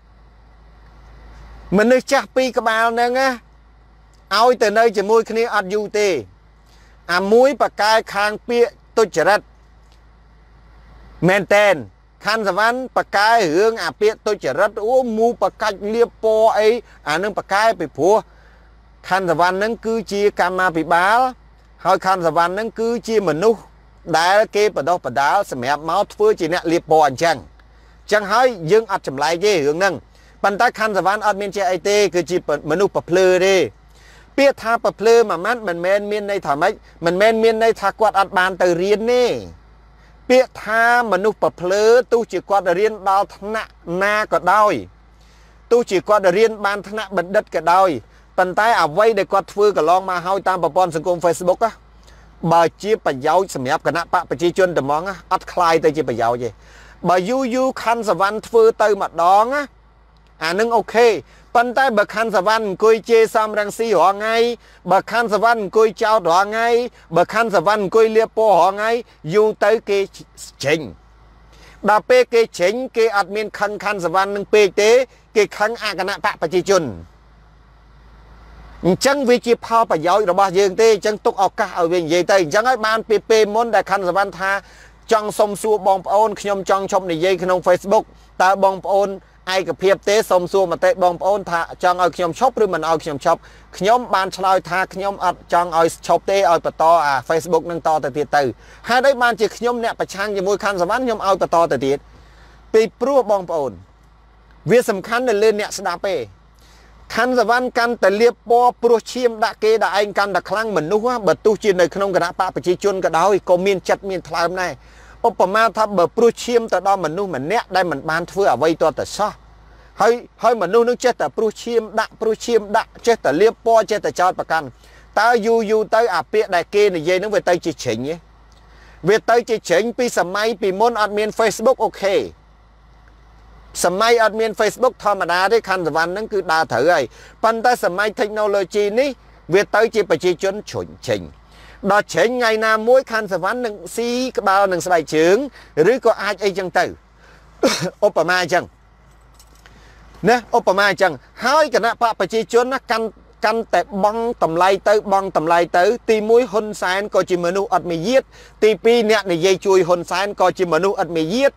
Speaker 2: មនុស្សចាស់ពីរក្បាលហ្នឹងណាឲ្យទៅនៅជាមួយគ្នាអត់យូរទេអាមួយបកែខាងពាក្យទុច្ចរិតមែនតែនខាន់សវណ្ណបកែរឿងអាពាក្យទុច្ចរិតអូមូបកាច់លៀបពណ៌អីអានឹងបកែពីព្រោះខាន់សវណ្ណនឹងគឺជាកម្មាភិបាលហើយខាន់សវណ្ណនឹងគឺជាមនុស្សដែលគេបដោះបដាលសម្រាប់មកធ្វើជាអ្នកលៀបពណ៌អញ្ចឹងហើយយើងអត់ចម្លែកទេរឿងហ្នឹងប៉ុន្តែខាន់សវណ្ណអត់មានចេះអីទេគឺជាមនុស្សប្រភ្លឺទេពាក្យថាប្រភ្លឺមួយម៉ាត់មិនមែនមានន័យថាម៉េចមិនមែនមានន័យថាគាត់អត់បានទៅរៀនទេពាក្យថាមនុស្សប្រភ្លឺទោះជាគាត់រៀនដល់ថ្នាក់ណាក៏ដោយទោះជាគាត់រៀនបានថ្នាក់បណ្ឌិតក៏ដោយប៉ុន្តែអ្វីដែលគាត់ធ្វើកន្លងមកហើយតាមប្រព័ន្ធសង្គម Facebook បើជាប្រយោជន៍សម្រាប់គណៈបកប្រជាជនតែហ្មងអត់คล้ายទៅជាប្រយោជន៍ទេបើយូរខាន់សវណ្ណធ្វើទៅម្ដងអានឹងអូខេប៉ុន្តែបើខាន់សវណ្ណអង្គុយជេរសំរងស៊ីរាល់ថ្ងៃបើខាន់សវណ្ណអង្គុយចោតរាល់ថ្ងៃបើខាន់សវណ្ណអង្គុយលៀបពណ៌រាល់ថ្ងៃយូរទៅគេចេញដល់ពេលគេចេញគេអត់មានខឹងខាន់សវណ្ណនឹងពេកទេគេខឹងអគណៈបកប្រជាជនអញ្ចឹងវាជាផលប្រយោជន៍របស់យើងទេអញ្ចឹងទុកឱកាសឲ្យវានិយាយទៅអញ្ចឹងហើយបានពេលមុនដែលខាន់សវណ្ណថាចង់សុំសួរបងប្អូនខ្ញុំចង់ឈប់និយាយក្នុង Facebook តើបងប្អូនឯកភាពទេសុំសួរមតិបងប្អូនថាចង់ឲ្យខ្ញុំឈប់ឬមិនឲ្យខ្ញុំឈប់ខ្ញុំបានឆ្លើយថាខ្ញុំអត់ចង់ឲ្យឈប់ទេឲ្យបន្តអា Facebook នឹងតទៅទៀតទៅហើយដូចបានជាខ្ញុំអ្នកប្រឆាំងជាមួយខាន់សវណ្ណខ្ញុំឲ្យបន្តទៅទៀតពីព្រោះបងប្អូនវាសំខាន់នៅលើអ្នកស្ដាប់ទេខាន់សវណ្ណកាន់តែលៀបពណ៌ព្រោះឈាមដាក់គេដាក់ឯងកាន់តែខ្លាំងមនុស្សបើទោះជានៅក្នុងគណៈបកប្រជាជនក៏ដោយក៏មានចិត្តមានថ្លើមដែរឧបមាថាបើព្រោះឈាមទៅដល់មនុស្សម្នាក់ដែលមិនបានធ្វើអ្វីទាល់តែសោះហើយមនុស្សនឹងចេះតែព្រោះឈាមដាក់ចេះតែលៀបពណ៌ចេះតែចោតប្រកាន់តើយូរទៅអាពាក្យដែលគេនិយាយនឹងវាទៅជាជ្រិញវាទៅជាជ្រិញពីសម័យពីមុនអត់មាន Facebook អូខេសម័យអត់មាន Facebook ធម្មតាទេខណ្ឌសវណ្ណហ្នឹងគឺដើរត្រូវហើយប៉ុន្តែសម័យ technology នេះវាទៅជាប្រជាជនជ្រុញចេញដល់ចេញថ្ងៃណាមួយខណ្ឌសវណ្ណនឹងស៊ីក្បាលនឹងស្បែកជើងឬក៏អាចអីចឹងទៅឧបមាអញ្ចឹងណាឧបមាអញ្ចឹងហើយគណៈបកប្រជាជនណាកាន់តែបងតម្លៃទៅបងតម្លៃទៅទី1ហ៊ុនសែនក៏ជាមនុស្សអត់មាយាទទី2អ្នកនិយាយជួយហ៊ុនសែនក៏ជាមនុស្សអត់មាយាទ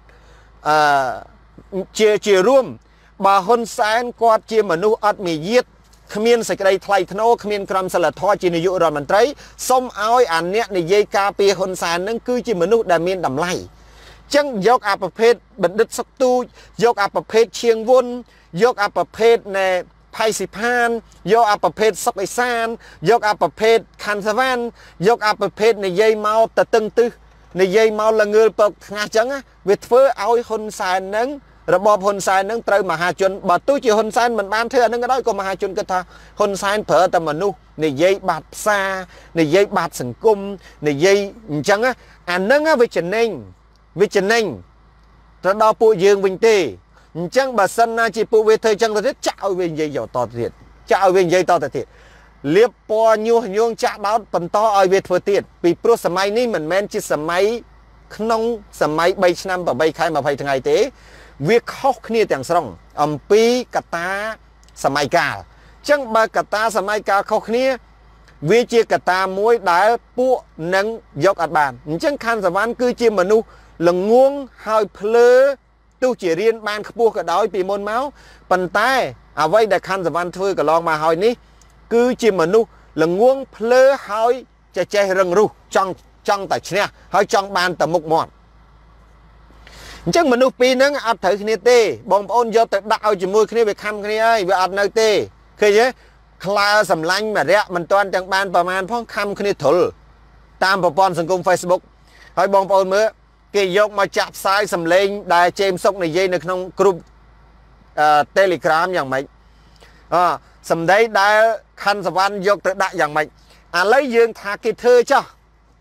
Speaker 2: ជារួមបើហ៊ុនសែនគាត់ជាមនុស្សអត់មាយាទគ្មានសេចក្តីថ្លៃថ្នូរគ្មានក្រមសីលធម៌ជានាយករដ្ឋមន្ត្រីសូមឲ្យអាអ្នកនិយាយការពារហ៊ុនសែននឹងគឺជាមនុស្សដែលមានតម្លៃចឹងយកអាប្រភេទបណ្ឌិតសុកទូចយកអាប្រភេទឈៀងវុនយកអាប្រភេទណែផៃស៊ីផានយកអាប្រភេទសុកអេសានយកអាប្រភេទខណ្ឌសវណ្ណយកអាប្រភេទនិយាយមកតតឹងទឹះនិយាយមកល្ងើលពកថ្ងាស់ចឹងវាធ្វើឲ្យហ៊ុនសែននឹងរបបហ៊ុនសែននឹងត្រូវមហាជនបើទោះជាហ៊ុនសែនមិនបានធ្វើអានឹងក៏ដោយក៏មហាជនគិតថាហ៊ុនសែនប្រើតែមនុស្សនិយាយបាត់ផ្សារនិយាយបាត់សង្គមនិយាយអញ្ចឹងអានឹងវាចំណេញទៅដល់ពួកយើងវិញទេអញ្ចឹងបើសិនណាជាពួកវាធ្វើអញ្ចឹងទៅទៀតចាក់ឲ្យវានិយាយយកតទៅទៀតចាក់ឲ្យវានិយាយតទៅទៀតលៀបពណ៌ញុះញង់ចាក់ដោតបន្តឲ្យវាធ្វើទៀតពីព្រោះសម័យនេះមិនមែនជាសម័យក្នុងសម័យ3ឆ្នាំ8ខែ20ថ្ងៃទេវាខុសគ្នាទាំងស្រុងអំពីកត្តាសម័យកាលអញ្ចឹងបើកត្តាសម័យកាលខុសគ្នាវាជាកត្តាមួយដែលពួកនឹងយកអត់បានអញ្ចឹងខណ្ឌសវណ្ណគឺជាមនុស្សល្ងងហើយភ្លើទោះជារៀនបានខ្ពស់ក៏ដោយពីមុនមកប៉ុន្តែអ្វីដែលខណ្ឌសវណ្ណធ្វើកន្លងមកហើយនេះគឺជាមនុស្សល្ងងភ្លើហើយចេះរឹងរូសចង់តែឈ្នះហើយចង់បានតែមុខមាត់អញ្ចឹងមនុស្សពីរហ្នឹងអត់ត្រូវគ្នាទេបងប្អូនយកទៅដាក់ឲ្យជាមួយគ្នាវាខំគ្នាហើយវាអត់នៅទេឃើញទេខ្លើសម្លាញ់មរៈមិនទាន់ទាំងបានប្រមាណផងខំគ្នាទ្រុលតាមប្រព័ន្ធសង្គម Facebook ហើយបងប្អូនមើលគេយកមកចាក់ផ្សាយសម្លេងដែលជេមសុកនិយាយនៅក្នុងក្រុមTelegram យ៉ាងម៉េចសម្ដីដែលខណ្ឌសវណ្ណយកទៅដាក់យ៉ាងម៉េចឥឡូវយើងថាគេធ្វើចោះ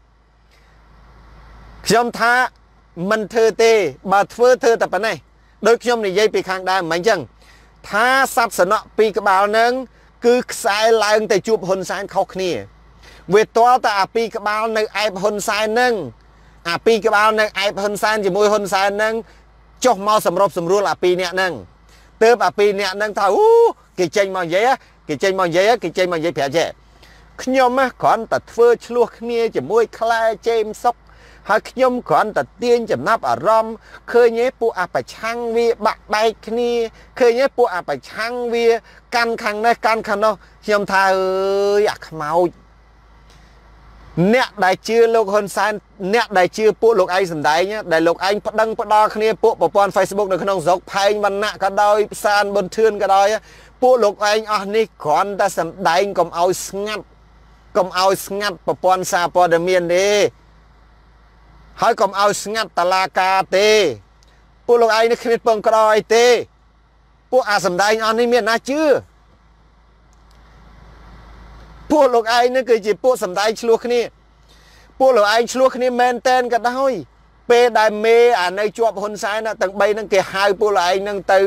Speaker 2: ខ្ញុំថាមិនធ្វើទេបើធ្វើតែប៉ុណ្ណេះដូចខ្ញុំនិយាយពីខាងដើមមិនអញ្ចឹងថាសត្វសនៈពីរក្បាលនឹងគឺខ្សែឡើងទៅជួបហ៊ុនសែនខុសគ្នាវាតល់តែអាពីរក្បាលនៅឯបហ៊ុនសែននឹងអាពីរក្បាលនៅឯបហ៊ុនសែនជាមួយហ៊ុនសែននឹងចុះមកសម្របសម្រួលអាពីរអ្នកនឹងទើបអាពីរអ្នកនឹងថាអូគេចេញមកនិយាយគេចេញមកនិយាយប្រាប់ចេះខ្ញុំគ្រាន់តែធ្វើឆ្លោះគ្នាជាមួយខ្លែជេមសុកហើយខ្ញុំគ្រាន់តែទាញចំណាប់អារម្មណ៍ឃើញឯពួកអបឆាំងវាបាក់បែកគ្នាឃើញឯពួកអបឆាំងវាកាន់ខាងនេះកាន់ខាងនោះខ្ញុំថាអើយអាខ្មោចអ្នកដែលជឿលោកហ៊ុនសែនអ្នកដែលជឿពួកលោកឯងសម្ដែងដែលលោកឯងប្តឹងផ្ដាល់គ្នាពួកប្រព័ន្ធ Facebook នៅក្នុងស្រុកផែងវណ្ណៈក៏ដោយផ្សានប៊ុនធឿនក៏ដោយពួកលោកឯងអស់នេះគ្រាន់តែសម្ដែងកុំឲ្យស្ងាត់ប្រព័ន្ធសារព័ត៌មានទេហើយកុំឲ្យស្ងាត់តឡាការទេពួកលោកឯងនេះគ្មានពងក្រអីទេពួកអាសម្ដែងអស់នេះមានណាជឿពួកលោកឯងនេះគឺជាពួកសម្ដែងឆ្លោះគ្នាពួកលោកឯងឆ្លោះគ្នាមែនតែនក៏ដោយពេលដែលមេអានៅជាប់ហ៊ុនសែនទាំង3ហ្នឹងគេហៅពួកលោកឯងហ្នឹងទៅ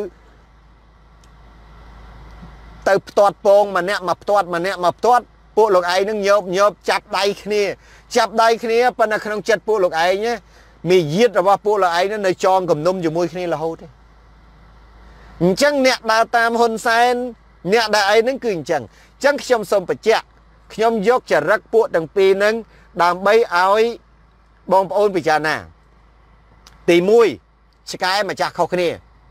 Speaker 2: ផ្ទាត់ពងម្នាក់មកផ្ទាត់ពួកលោកឯងហ្នឹងញោបចាប់ដៃគ្នាប៉ុន្តែក្នុងចិត្តពួកលោកឯងមាយាទរបស់ពួកលោកឯងនៅចងគំនុំជាមួយគ្នារហូតទេអញ្ចឹងអ្នកដើរតាមហ៊ុនសែនអ្នកដែលឯងហ្នឹងគឺអញ្ចឹងខ្ញុំសូមបញ្ជាក់ខ្ញុំយកចរិតពួកទាំងពីរហ្នឹងដើម្បីឲ្យបងប្អូនពិចារណាទី1ឆ្កែម្ចាស់ខុសគ្នា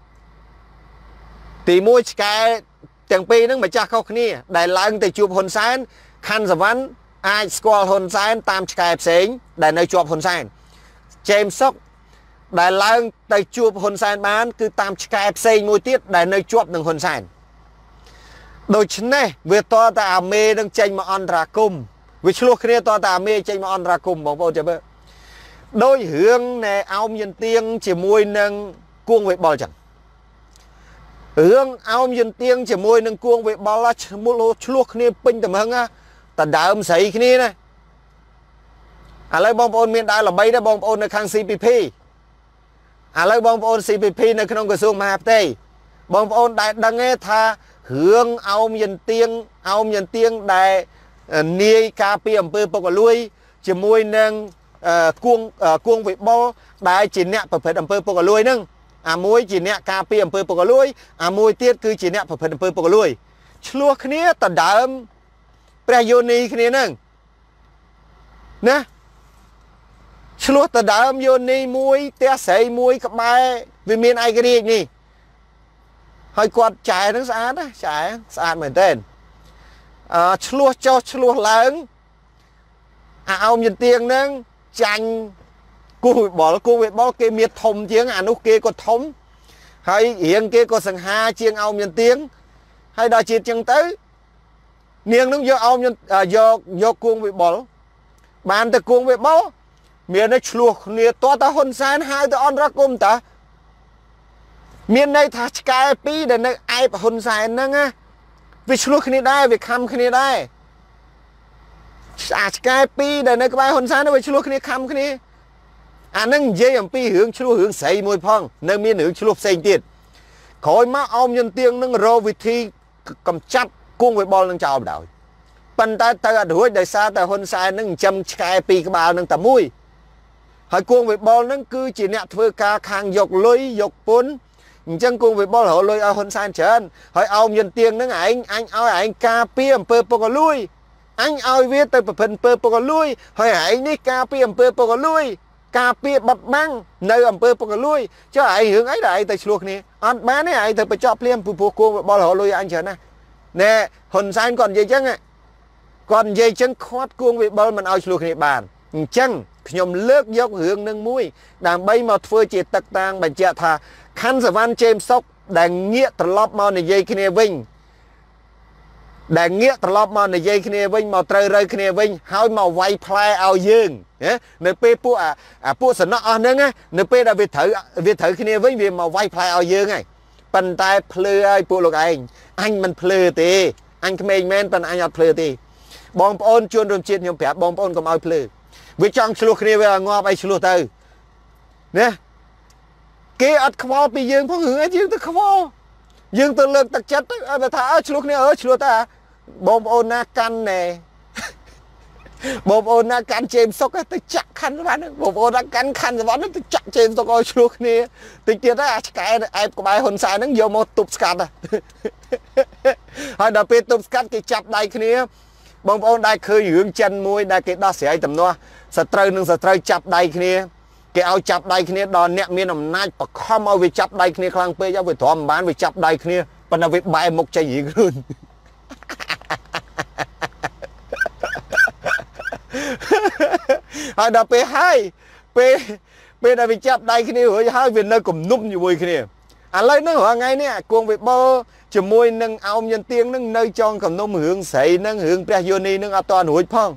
Speaker 2: ឆ្កែទាំងពីរហ្នឹងម្ចាស់ខុសគ្នាដែលឡើងទៅជួបហ៊ុនសែនខណ្ឌសវណ្ណអាចស្គាល់ហ៊ុនសែនតាមឆ្កែផ្សេងដែលនៅជាប់ហ៊ុនសែនជេមសុកដែលឡើងទៅជួបហ៊ុនសែនបានគឺតាមឆ្កែផ្សេងមួយទៀតដែលនៅជាប់នឹងហ៊ុនសែនដូច្នេះវាតតែអាមេនឹងចេញមកអន្តរាគមវាឆ្លោះគ្នាតតែអាមេចេញមកអន្តរាគមបងប្អូនចាំមើលដោយរឿងណែអោមយន្ទៀងជាមួយនឹងគួងវេបុលចឹងរឿងអោមយន្ទៀងជាមួយនឹងគួងវេបុលឆ្លោះគ្នាពេញតែហ្មងតែដើមស្រីគ្នាណាឥឡូវបងប្អូនមានដើរល្បីដែរបងប្អូននៅខាង CPP ឥឡូវបងប្អូន CPP នៅក្នុងក្រសួងមហាផ្ទៃបងប្អូនដែលដឹងទេថារឿងអោមយន្ទៀងដែលនាយការពីអំពើពុករលួយជាមួយនឹងគួងវិបុលដែលជាអ្នកប្រព្រឹត្តអំពើពុករលួយហ្នឹងអាមួយជាអ្នកការពីអំពើពុករលួយអាមួយទៀតគឺជាអ្នកប្រព្រឹត្តអំពើពុករលួយឆ្លោះគ្នាដណ្ដើមព្រះយោនីគ្នាហ្នឹងណាឆ្លោះដណ្ដើមយោនីមួយផ្ទះស្រីមួយក្បែរវាមានឯករាជ្យនេះហើយគាត់ចែហ្នឹងស្អាតណាចែស្អាតមែនទែនឆ្លោះចុះឆ្លោះឡើងអាអោមយន្ទៀងហ្នឹងចាញ់គូវិបុលគេមានធំជាងអានោះគេក៏ធំហើយរៀងគេក៏សង្ហាជាងអោមយន្ទៀងហើយដល់ជាតិចឹងទៅនាងនឹងយកអោមយកគួងវិបុលបានទៅគួងវិបុលមានតែឆ្លោះគ្នាតើហ៊ុនសែនហៅទៅអន្តរកម្មតាមានន័យថាឆ្កែពីរដែលនៅឯបហ៊ុនសែនហ្នឹងណាវាឆ្លោះគ្នាដែរវាខំគ្នាដែរអាឆ្កែពីរដែលនៅក្បែរហ៊ុនសែនវាឆ្លោះគ្នាខំគ្នាអានឹងនិយាយអំពីរឿងឆ្លោះរឿងស្រីមួយផងនៅមានរឿងឆ្លោះផ្សេងទៀតក្រោយមកអោមយន្ទៀងនឹងរកវិធីកំចាត់គួងវិបុលនឹងចោលបណ្ដោយប៉ុន្តែទៅអត់រួចដោយសារតែហ៊ុនសែននឹងចិញ្ចឹមឆ្កែពីរក្បាលនឹងតែមួយហើយគួងវិបុលនឹងគឺជាអ្នកធ្វើការខាងយកលុយយកពន្ធអញ្ចឹងគួងវិបុលរកលុយឲ្យហ៊ុនសែនច្រើនហើយអោមយន្ទៀងនឹងឯងអញឲ្យឯងការពារអំពើពុករលួយអញឲ្យវាទៅប្រព្រឹត្តអំពើពុករលួយហើយឯងនេះការពារអំពើពុករលួយការពារបិទបាំងនៅអំពើពុករលួយចុះឯងរឿងអីដែលឯងទៅឆ្លោះគ្នាអត់បានទេឯងទៅបញ្ចប់ភ្លាមព្រោះគួងវិបុលរកលុយអញច្រើនណាស់ណែហ៊ុនសែនគាត់និយាយចឹងគាត់និយាយចឹងខាត់គួងវិបុលមិនឲ្យឆ្លោះគ្នាបានអញ្ចឹងខ្ញុំលើកយករឿងនឹងមួយដើម្បីមកធ្វើជាទឹកតាំងបញ្ជាក់ថាខាន់សវណ្ណជេមសុកដែលងាកត្រឡប់មកនិយាយគ្នាវិញមកត្រូវរើគ្នាវិញហើយមកវាយផ្លែឲ្យយើងនៅពេលពួកសំណក់អស់ហ្នឹងនៅពេលដែលវាត្រូវគ្នាវិញវាមកវាយផ្លែឲ្យយើងហើយប៉ុន្តែភ្លឺឲ្យពួកលោកឯងអញមិនភ្លឺទេអញក្មេងមែនប៉ុន្តែអញអត់ភ្លឺទេបងប្អូនជួនរួមជាតិខ្ញុំប្រាប់បងប្អូនកុំឲ្យភ្លឺវាចង់ឆ្លោះគ្នាវាងាប់ឲ្យឆ្លោះទៅណាគេអត់ខ្វល់ពីយើងផងរឿងអីយើងទៅខ្វល់យើងទៅលើកទឹកចិត្តទៅឲ្យថាឆ្លោះគ្នាឆ្លោះទៅបងប្អូនណាកាន់ណែបងប្អូនណាកាន់ជេមសុកទៅចាក់ខាន់សវណ្ណបងប្អូនណាកាន់ខាន់សវណ្ណទៅចាក់ជេមសុកឲ្យឆ្លោះគ្នាតិចទៀតទៅអាឆ្កែឯបក្បែរហ៊ុនសែនហ្នឹងយកមកទប់ស្កាត់ហើយដល់ពេលទប់ស្កាត់គេចាប់ដៃគ្នាបងប្អូនដែលឃើញរឿងចិនមួយដែលគេដោះស្រាយទំនាស់សត្រូវនឹងសត្រូវចាប់ដៃគ្នាគេឲ្យចាប់ដៃគ្នាដល់អ្នកមានអំណាចបខំឲ្យវាចាប់ដៃគ្នាខ្លាំងពេកវាទ្រាំមិនបានវាចាប់ដៃគ្នាប៉ុន្តែវាបែរមុខចេញរៀងខ្លួនហើយដល់ពេលដែលវាចាប់ដៃគ្នារួចហើយវានៅគំនុំជាមួយគ្នាឥឡូវហ្នឹងរាល់ថ្ងៃនេះអាគួងវិបុលជាមួយនឹងអោមយន្ទៀងនឹងនៅចងគំនុំរឿងស្រីនឹងរឿងព្រះយោនីនឹងអត់តរួចផង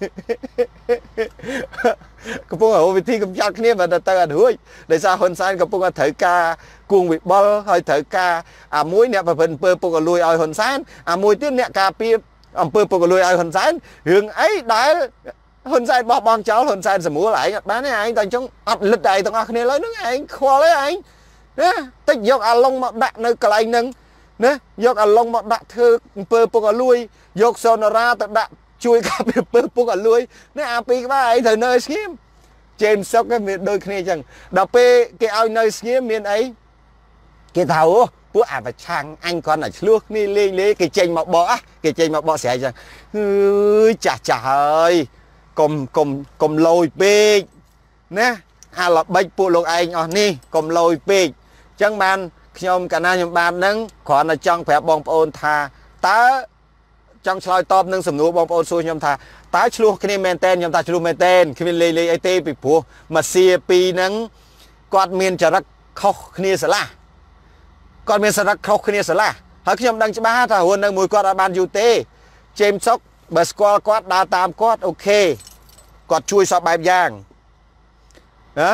Speaker 2: កំពុងរកវិធីកំចាត់គ្នាបើទៅអត់រួចដោយសារហ៊ុនសែនកំពុងតែត្រូវការគួងវិបុលហើយត្រូវការអាមួយអ្នកប្រព្រឹត្តអំពើពុករលួយឲ្យហ៊ុនសែនអាមួយទៀតអ្នកការពារអំពើពុករលួយឲ្យហ៊ុនសែនរឿងអីដែលហ៊ុនសែនបោះបង់ចោលហ៊ុនសែនសម្រួលឯងអត់បានទេឯងតែអញ្ចឹងអត់លិតឯងទាំងអស់គ្នាឡើយហ្នឹងឯងខ្វល់ទេឯងណាតិចយកអាឡុងមកដាក់នៅកន្លែងហ្នឹងណាយកអាឡុងមកដាក់ធ្វើអំពើពុករលួយយកសូណារ៉ាទៅដាក់ជួយការពារអំពើពុករលួយនេះអាពីរក្បាលឯងត្រូវនៅស្ងៀមជេមសុកវាដូចគ្នាអញ្ចឹងដល់ពេលគេឲ្យនៅស្ងៀមមានអីគេថាអូពួកអាប្រឆាំងអញគាត់តែឆ្លោះគ្នាលេងគេចេញមកបកគេចេញមកបកស្រែកអញ្ចឹងអើយចាស់ហើយកុំលយពេកណាអាល្បិចពួកលោកឯងអស់នេះកុំលយពេកអញ្ចឹងបានខ្ញុំកាលណាខ្ញុំបានហ្នឹងគ្រាន់តែចង់ប្រាប់បងប្អូនថាតើចង់ឆ្លើយតបនឹងសំណួរបងប្អូនសួរខ្ញុំថាតើឆ្លោះគ្នាមែនតើខ្ញុំថាឆ្លោះមែនតើគ្មានលេងអីទេពីព្រោះម៉ាស៊ីពីរហ្នឹងគាត់មានចរិតខុសគ្នាស្រឡះគាត់មានចរិតខុសគ្នាស្រឡះហើយខ្ញុំដឹងច្បាស់ថារស់នៅមួយគាត់អត់បានយូរទេជេមសុកបើស្គាល់គាត់ដើរតាមគាត់អូខេគាត់ជួយសពបែបយ៉ាងណា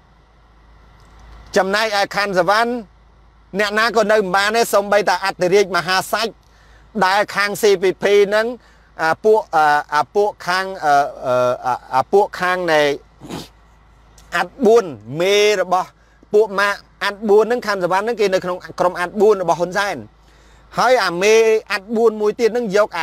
Speaker 2: ចំណែកឯខាន់សវណ្ណអ្នកណាក៏នៅមិនបានទេសំបីតាអធិរាជមហាសាច់ដែលខាង CPP ហ្នឹងពួកខាងនៃអាត់4មេរបស់ពួកម៉ាអាត់4ហ្នឹងខាន់សវណ្ណហ្នឹងគេនៅក្នុងក្រុមអាត់4របស់ហ៊ុនសែនហើយអាមេអាត់4មួយទៀតហ្នឹងយក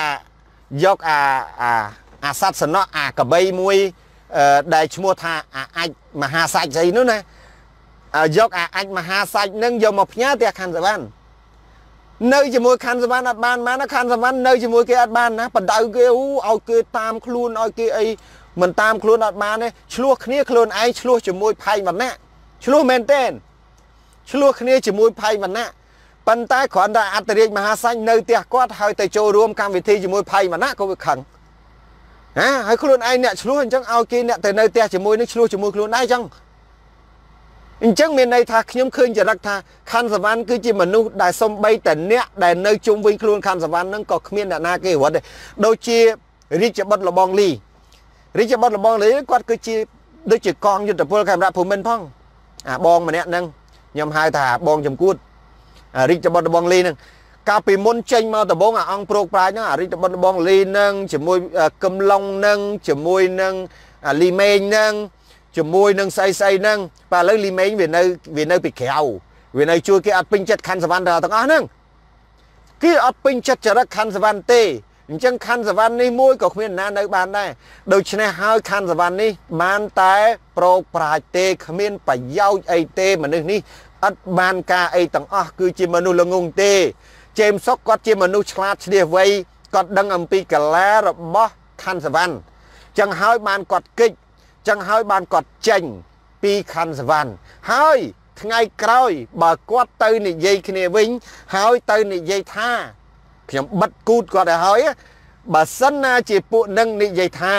Speaker 2: អាសត្វសំណក់អាកបីមួយដែលឈ្មោះថាអាអាចមហាសាច់ស្អីនោះណាយកអាអាចមហាសាច់ហ្នឹងយកមកផ្ញើផ្ទះខាន់សវណ្ណនៅជាមួយខាន់សវណ្ណអត់បានណាខាន់សវណ្ណនៅជាមួយគេអត់បានណាបដៅគេឲ្យគេតាមខ្លួនឲ្យគេអីមិនតាមខ្លួនអត់បានទេឆ្លោះគ្នាខ្លួនឯងឆ្លោះជាមួយផៃវណ្ណៈឆ្លោះមែនទេឆ្លោះគ្នាជាមួយផៃវណ្ណៈប៉ុន្តែគ្រាន់តែអត្តរាជមហាសាច់នៅផ្ទះគាត់ហើយទៅចូលរួមកម្មវិធីជាមួយផៃវណ្ណៈក៏វាខឹងណាហើយខ្លួនឯងអ្នកឆ្លោះអញ្ចឹងឲ្យគេអ្នកទៅនៅផ្ទះជាមួយនឹងឆ្លោះជាមួយខ្លួនដែរអញ្ចឹងមានន័យថាខ្ញុំឃើញចរិតថាខាន់សវណ្ណគឺជាមនុស្សដែលសំបីតែអ្នកដែលនៅជុំវិញខ្លួនខាន់សវណ្ណហ្នឹងក៏គ្មានអ្នកណាគេរត់ទេដូចជារាជបុត្រលបងលីគាត់គឺជាដូចជាកងយុទ្ធពលខេមរៈភូមិន្ទផងអាបងម្នាក់ហ្នឹងខ្ញុំហៅថាបងចំគួតរាជបុត្រលបងលីហ្នឹងកាលពីមុនចេញមកដំបងអាអង្គប្រូកប្រាជ្ញហ្នឹងអារាជបុត្រលបងលីហ្នឹងជាមួយកឹមឡុងហ្នឹងជាមួយនឹងលីមេងហ្នឹងជាមួយនឹងស្អីហ្នឹងបាទឥឡូវលីមេងវានៅពីក្រៅវានៅជួយគេអត់ពេញចិត្តខាន់សវណ្ណទាំងអស់ហ្នឹងគេអត់ពេញចិត្តចរិតខាន់សវណ្ណទេអញ្ចឹងខាន់សវណ្ណនេះមួយក៏គ្មានណានៅបានដែរដូច្នេះហើយខាន់សវណ្ណនេះបានតែប្រោកប្រាជ្ញទេគ្មានប្រយោជន៍អីទេមនុស្សនេះអត់បានការអីទាំងអស់គឺជាមនុស្សល្ងងទេជេមសុកគាត់ជាមនុស្សឆ្លាតឆ្លៀសវៃគាត់ដឹងអំពីកាឡារបស់ខាន់សវណ្ណចឹងហើយបានគាត់គិតចឹងហើយបានគាត់ចេញពីខាន់សវណ្ណហើយថ្ងៃក្រោយបើគាត់ទៅនិយាយគ្នាវិញហើយទៅនិយាយថាខ្ញុំបិទគូតគាត់ឲ្យហើយបើសិនណាជាពួកនឹងនិយាយថា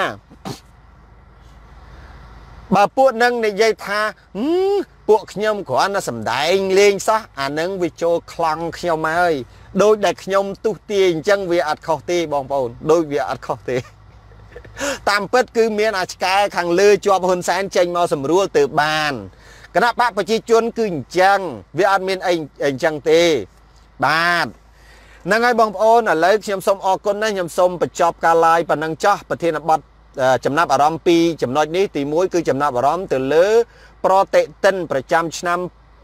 Speaker 2: បើពួកនឹងនិយាយថាពួកខ្ញុំគ្រាន់តែសម្ដែងលេងសោះអានឹងវាចូលខ្លងខ្ញុំហើយដូចដែលខ្ញុំទុះទាអញ្ចឹងវាអត់ខុសទេបងប្អូនដូចវាអត់ខុសទេតាមពិតគឺមានអាឆ្កែខាងលើជាប់ហ៊ុនសែនចេញមកសម្រួលទៅបានគណៈបកប្រជាជនគឺអញ្ចឹងវាអត់មានអីអញ្ចឹងទេបាទហ្នឹងហើយបងប្អូនឥឡូវខ្ញុំសូមអរគុណណាស់ខ្ញុំសូមបញ្ចប់ការ live ប៉ុណ្ណឹងចោះប្រធានបទចំណាប់អារម្មណ៍ពីចំណុចនេះទី1គឺចំណាប់អារម្មណ៍ទៅលើប្រតិទិនប្រចាំឆ្នាំ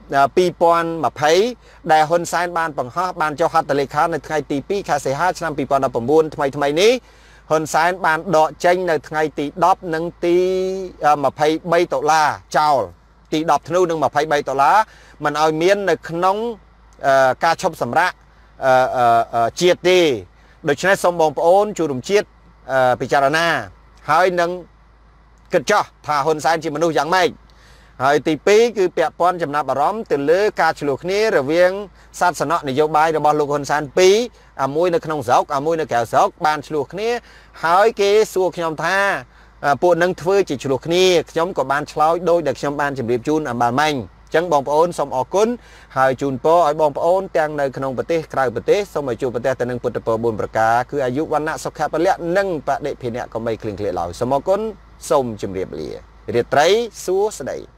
Speaker 2: 2020ដែលហ៊ុនសែនបានបង្ហោះបានចុះហត្ថលេខានៅថ្ងៃទី2ខែសីហាឆ្នាំ2019ថ្មីនេះហ៊ុនសែនបានដកចេញនៅថ្ងៃទី10និងទី23ដុល្លារចោលទី10ធ្នូនិង23ដុល្លារមិនឲ្យមាននៅក្នុងការឈប់សម្រាកជាតិទេដូច្នេះសូមបងប្អូនចូលរួមជាតិពិចារណាហើយនឹងគិតចោះថាហ៊ុនសែនជាមនុស្សយ៉ាងម៉េចហើយទី2គឺពាក់ព័ន្ធចំណាប់អារម្មណ៍ទៅលើការឆ្លោះគ្នារវាងសាសនៈនយោបាយរបស់លោកហ៊ុនសែន2អាមួយនៅក្នុងស្រុកអាមួយនៅក្រៅស្រុកបានឆ្លោះគ្នាហើយគេសួរខ្ញុំថាពួកនឹងធ្វើជាឆ្លោះគ្នាខ្ញុំក៏បានឆ្លើយដោយដែលខ្ញុំបានជម្រាបជូនអំបានមិញអញ្ចឹងបងប្អូនសូមអរគុណហើយជូនពរឲ្យបងប្អូនទាំងនៅក្នុងប្រទេសក្រៅប្រទេសសូមឲ្យជួបប្រទេសទៅនឹងពុទ្ធពរ4ប្រការគឺអាយុវណ្ណៈសុខៈពលៈនិងបដិភិនៈកុំបីឃ្លៀងឃ្លាតឡើយសូមអរគុណសូមជម្រាបលារាត្រីសួស្តី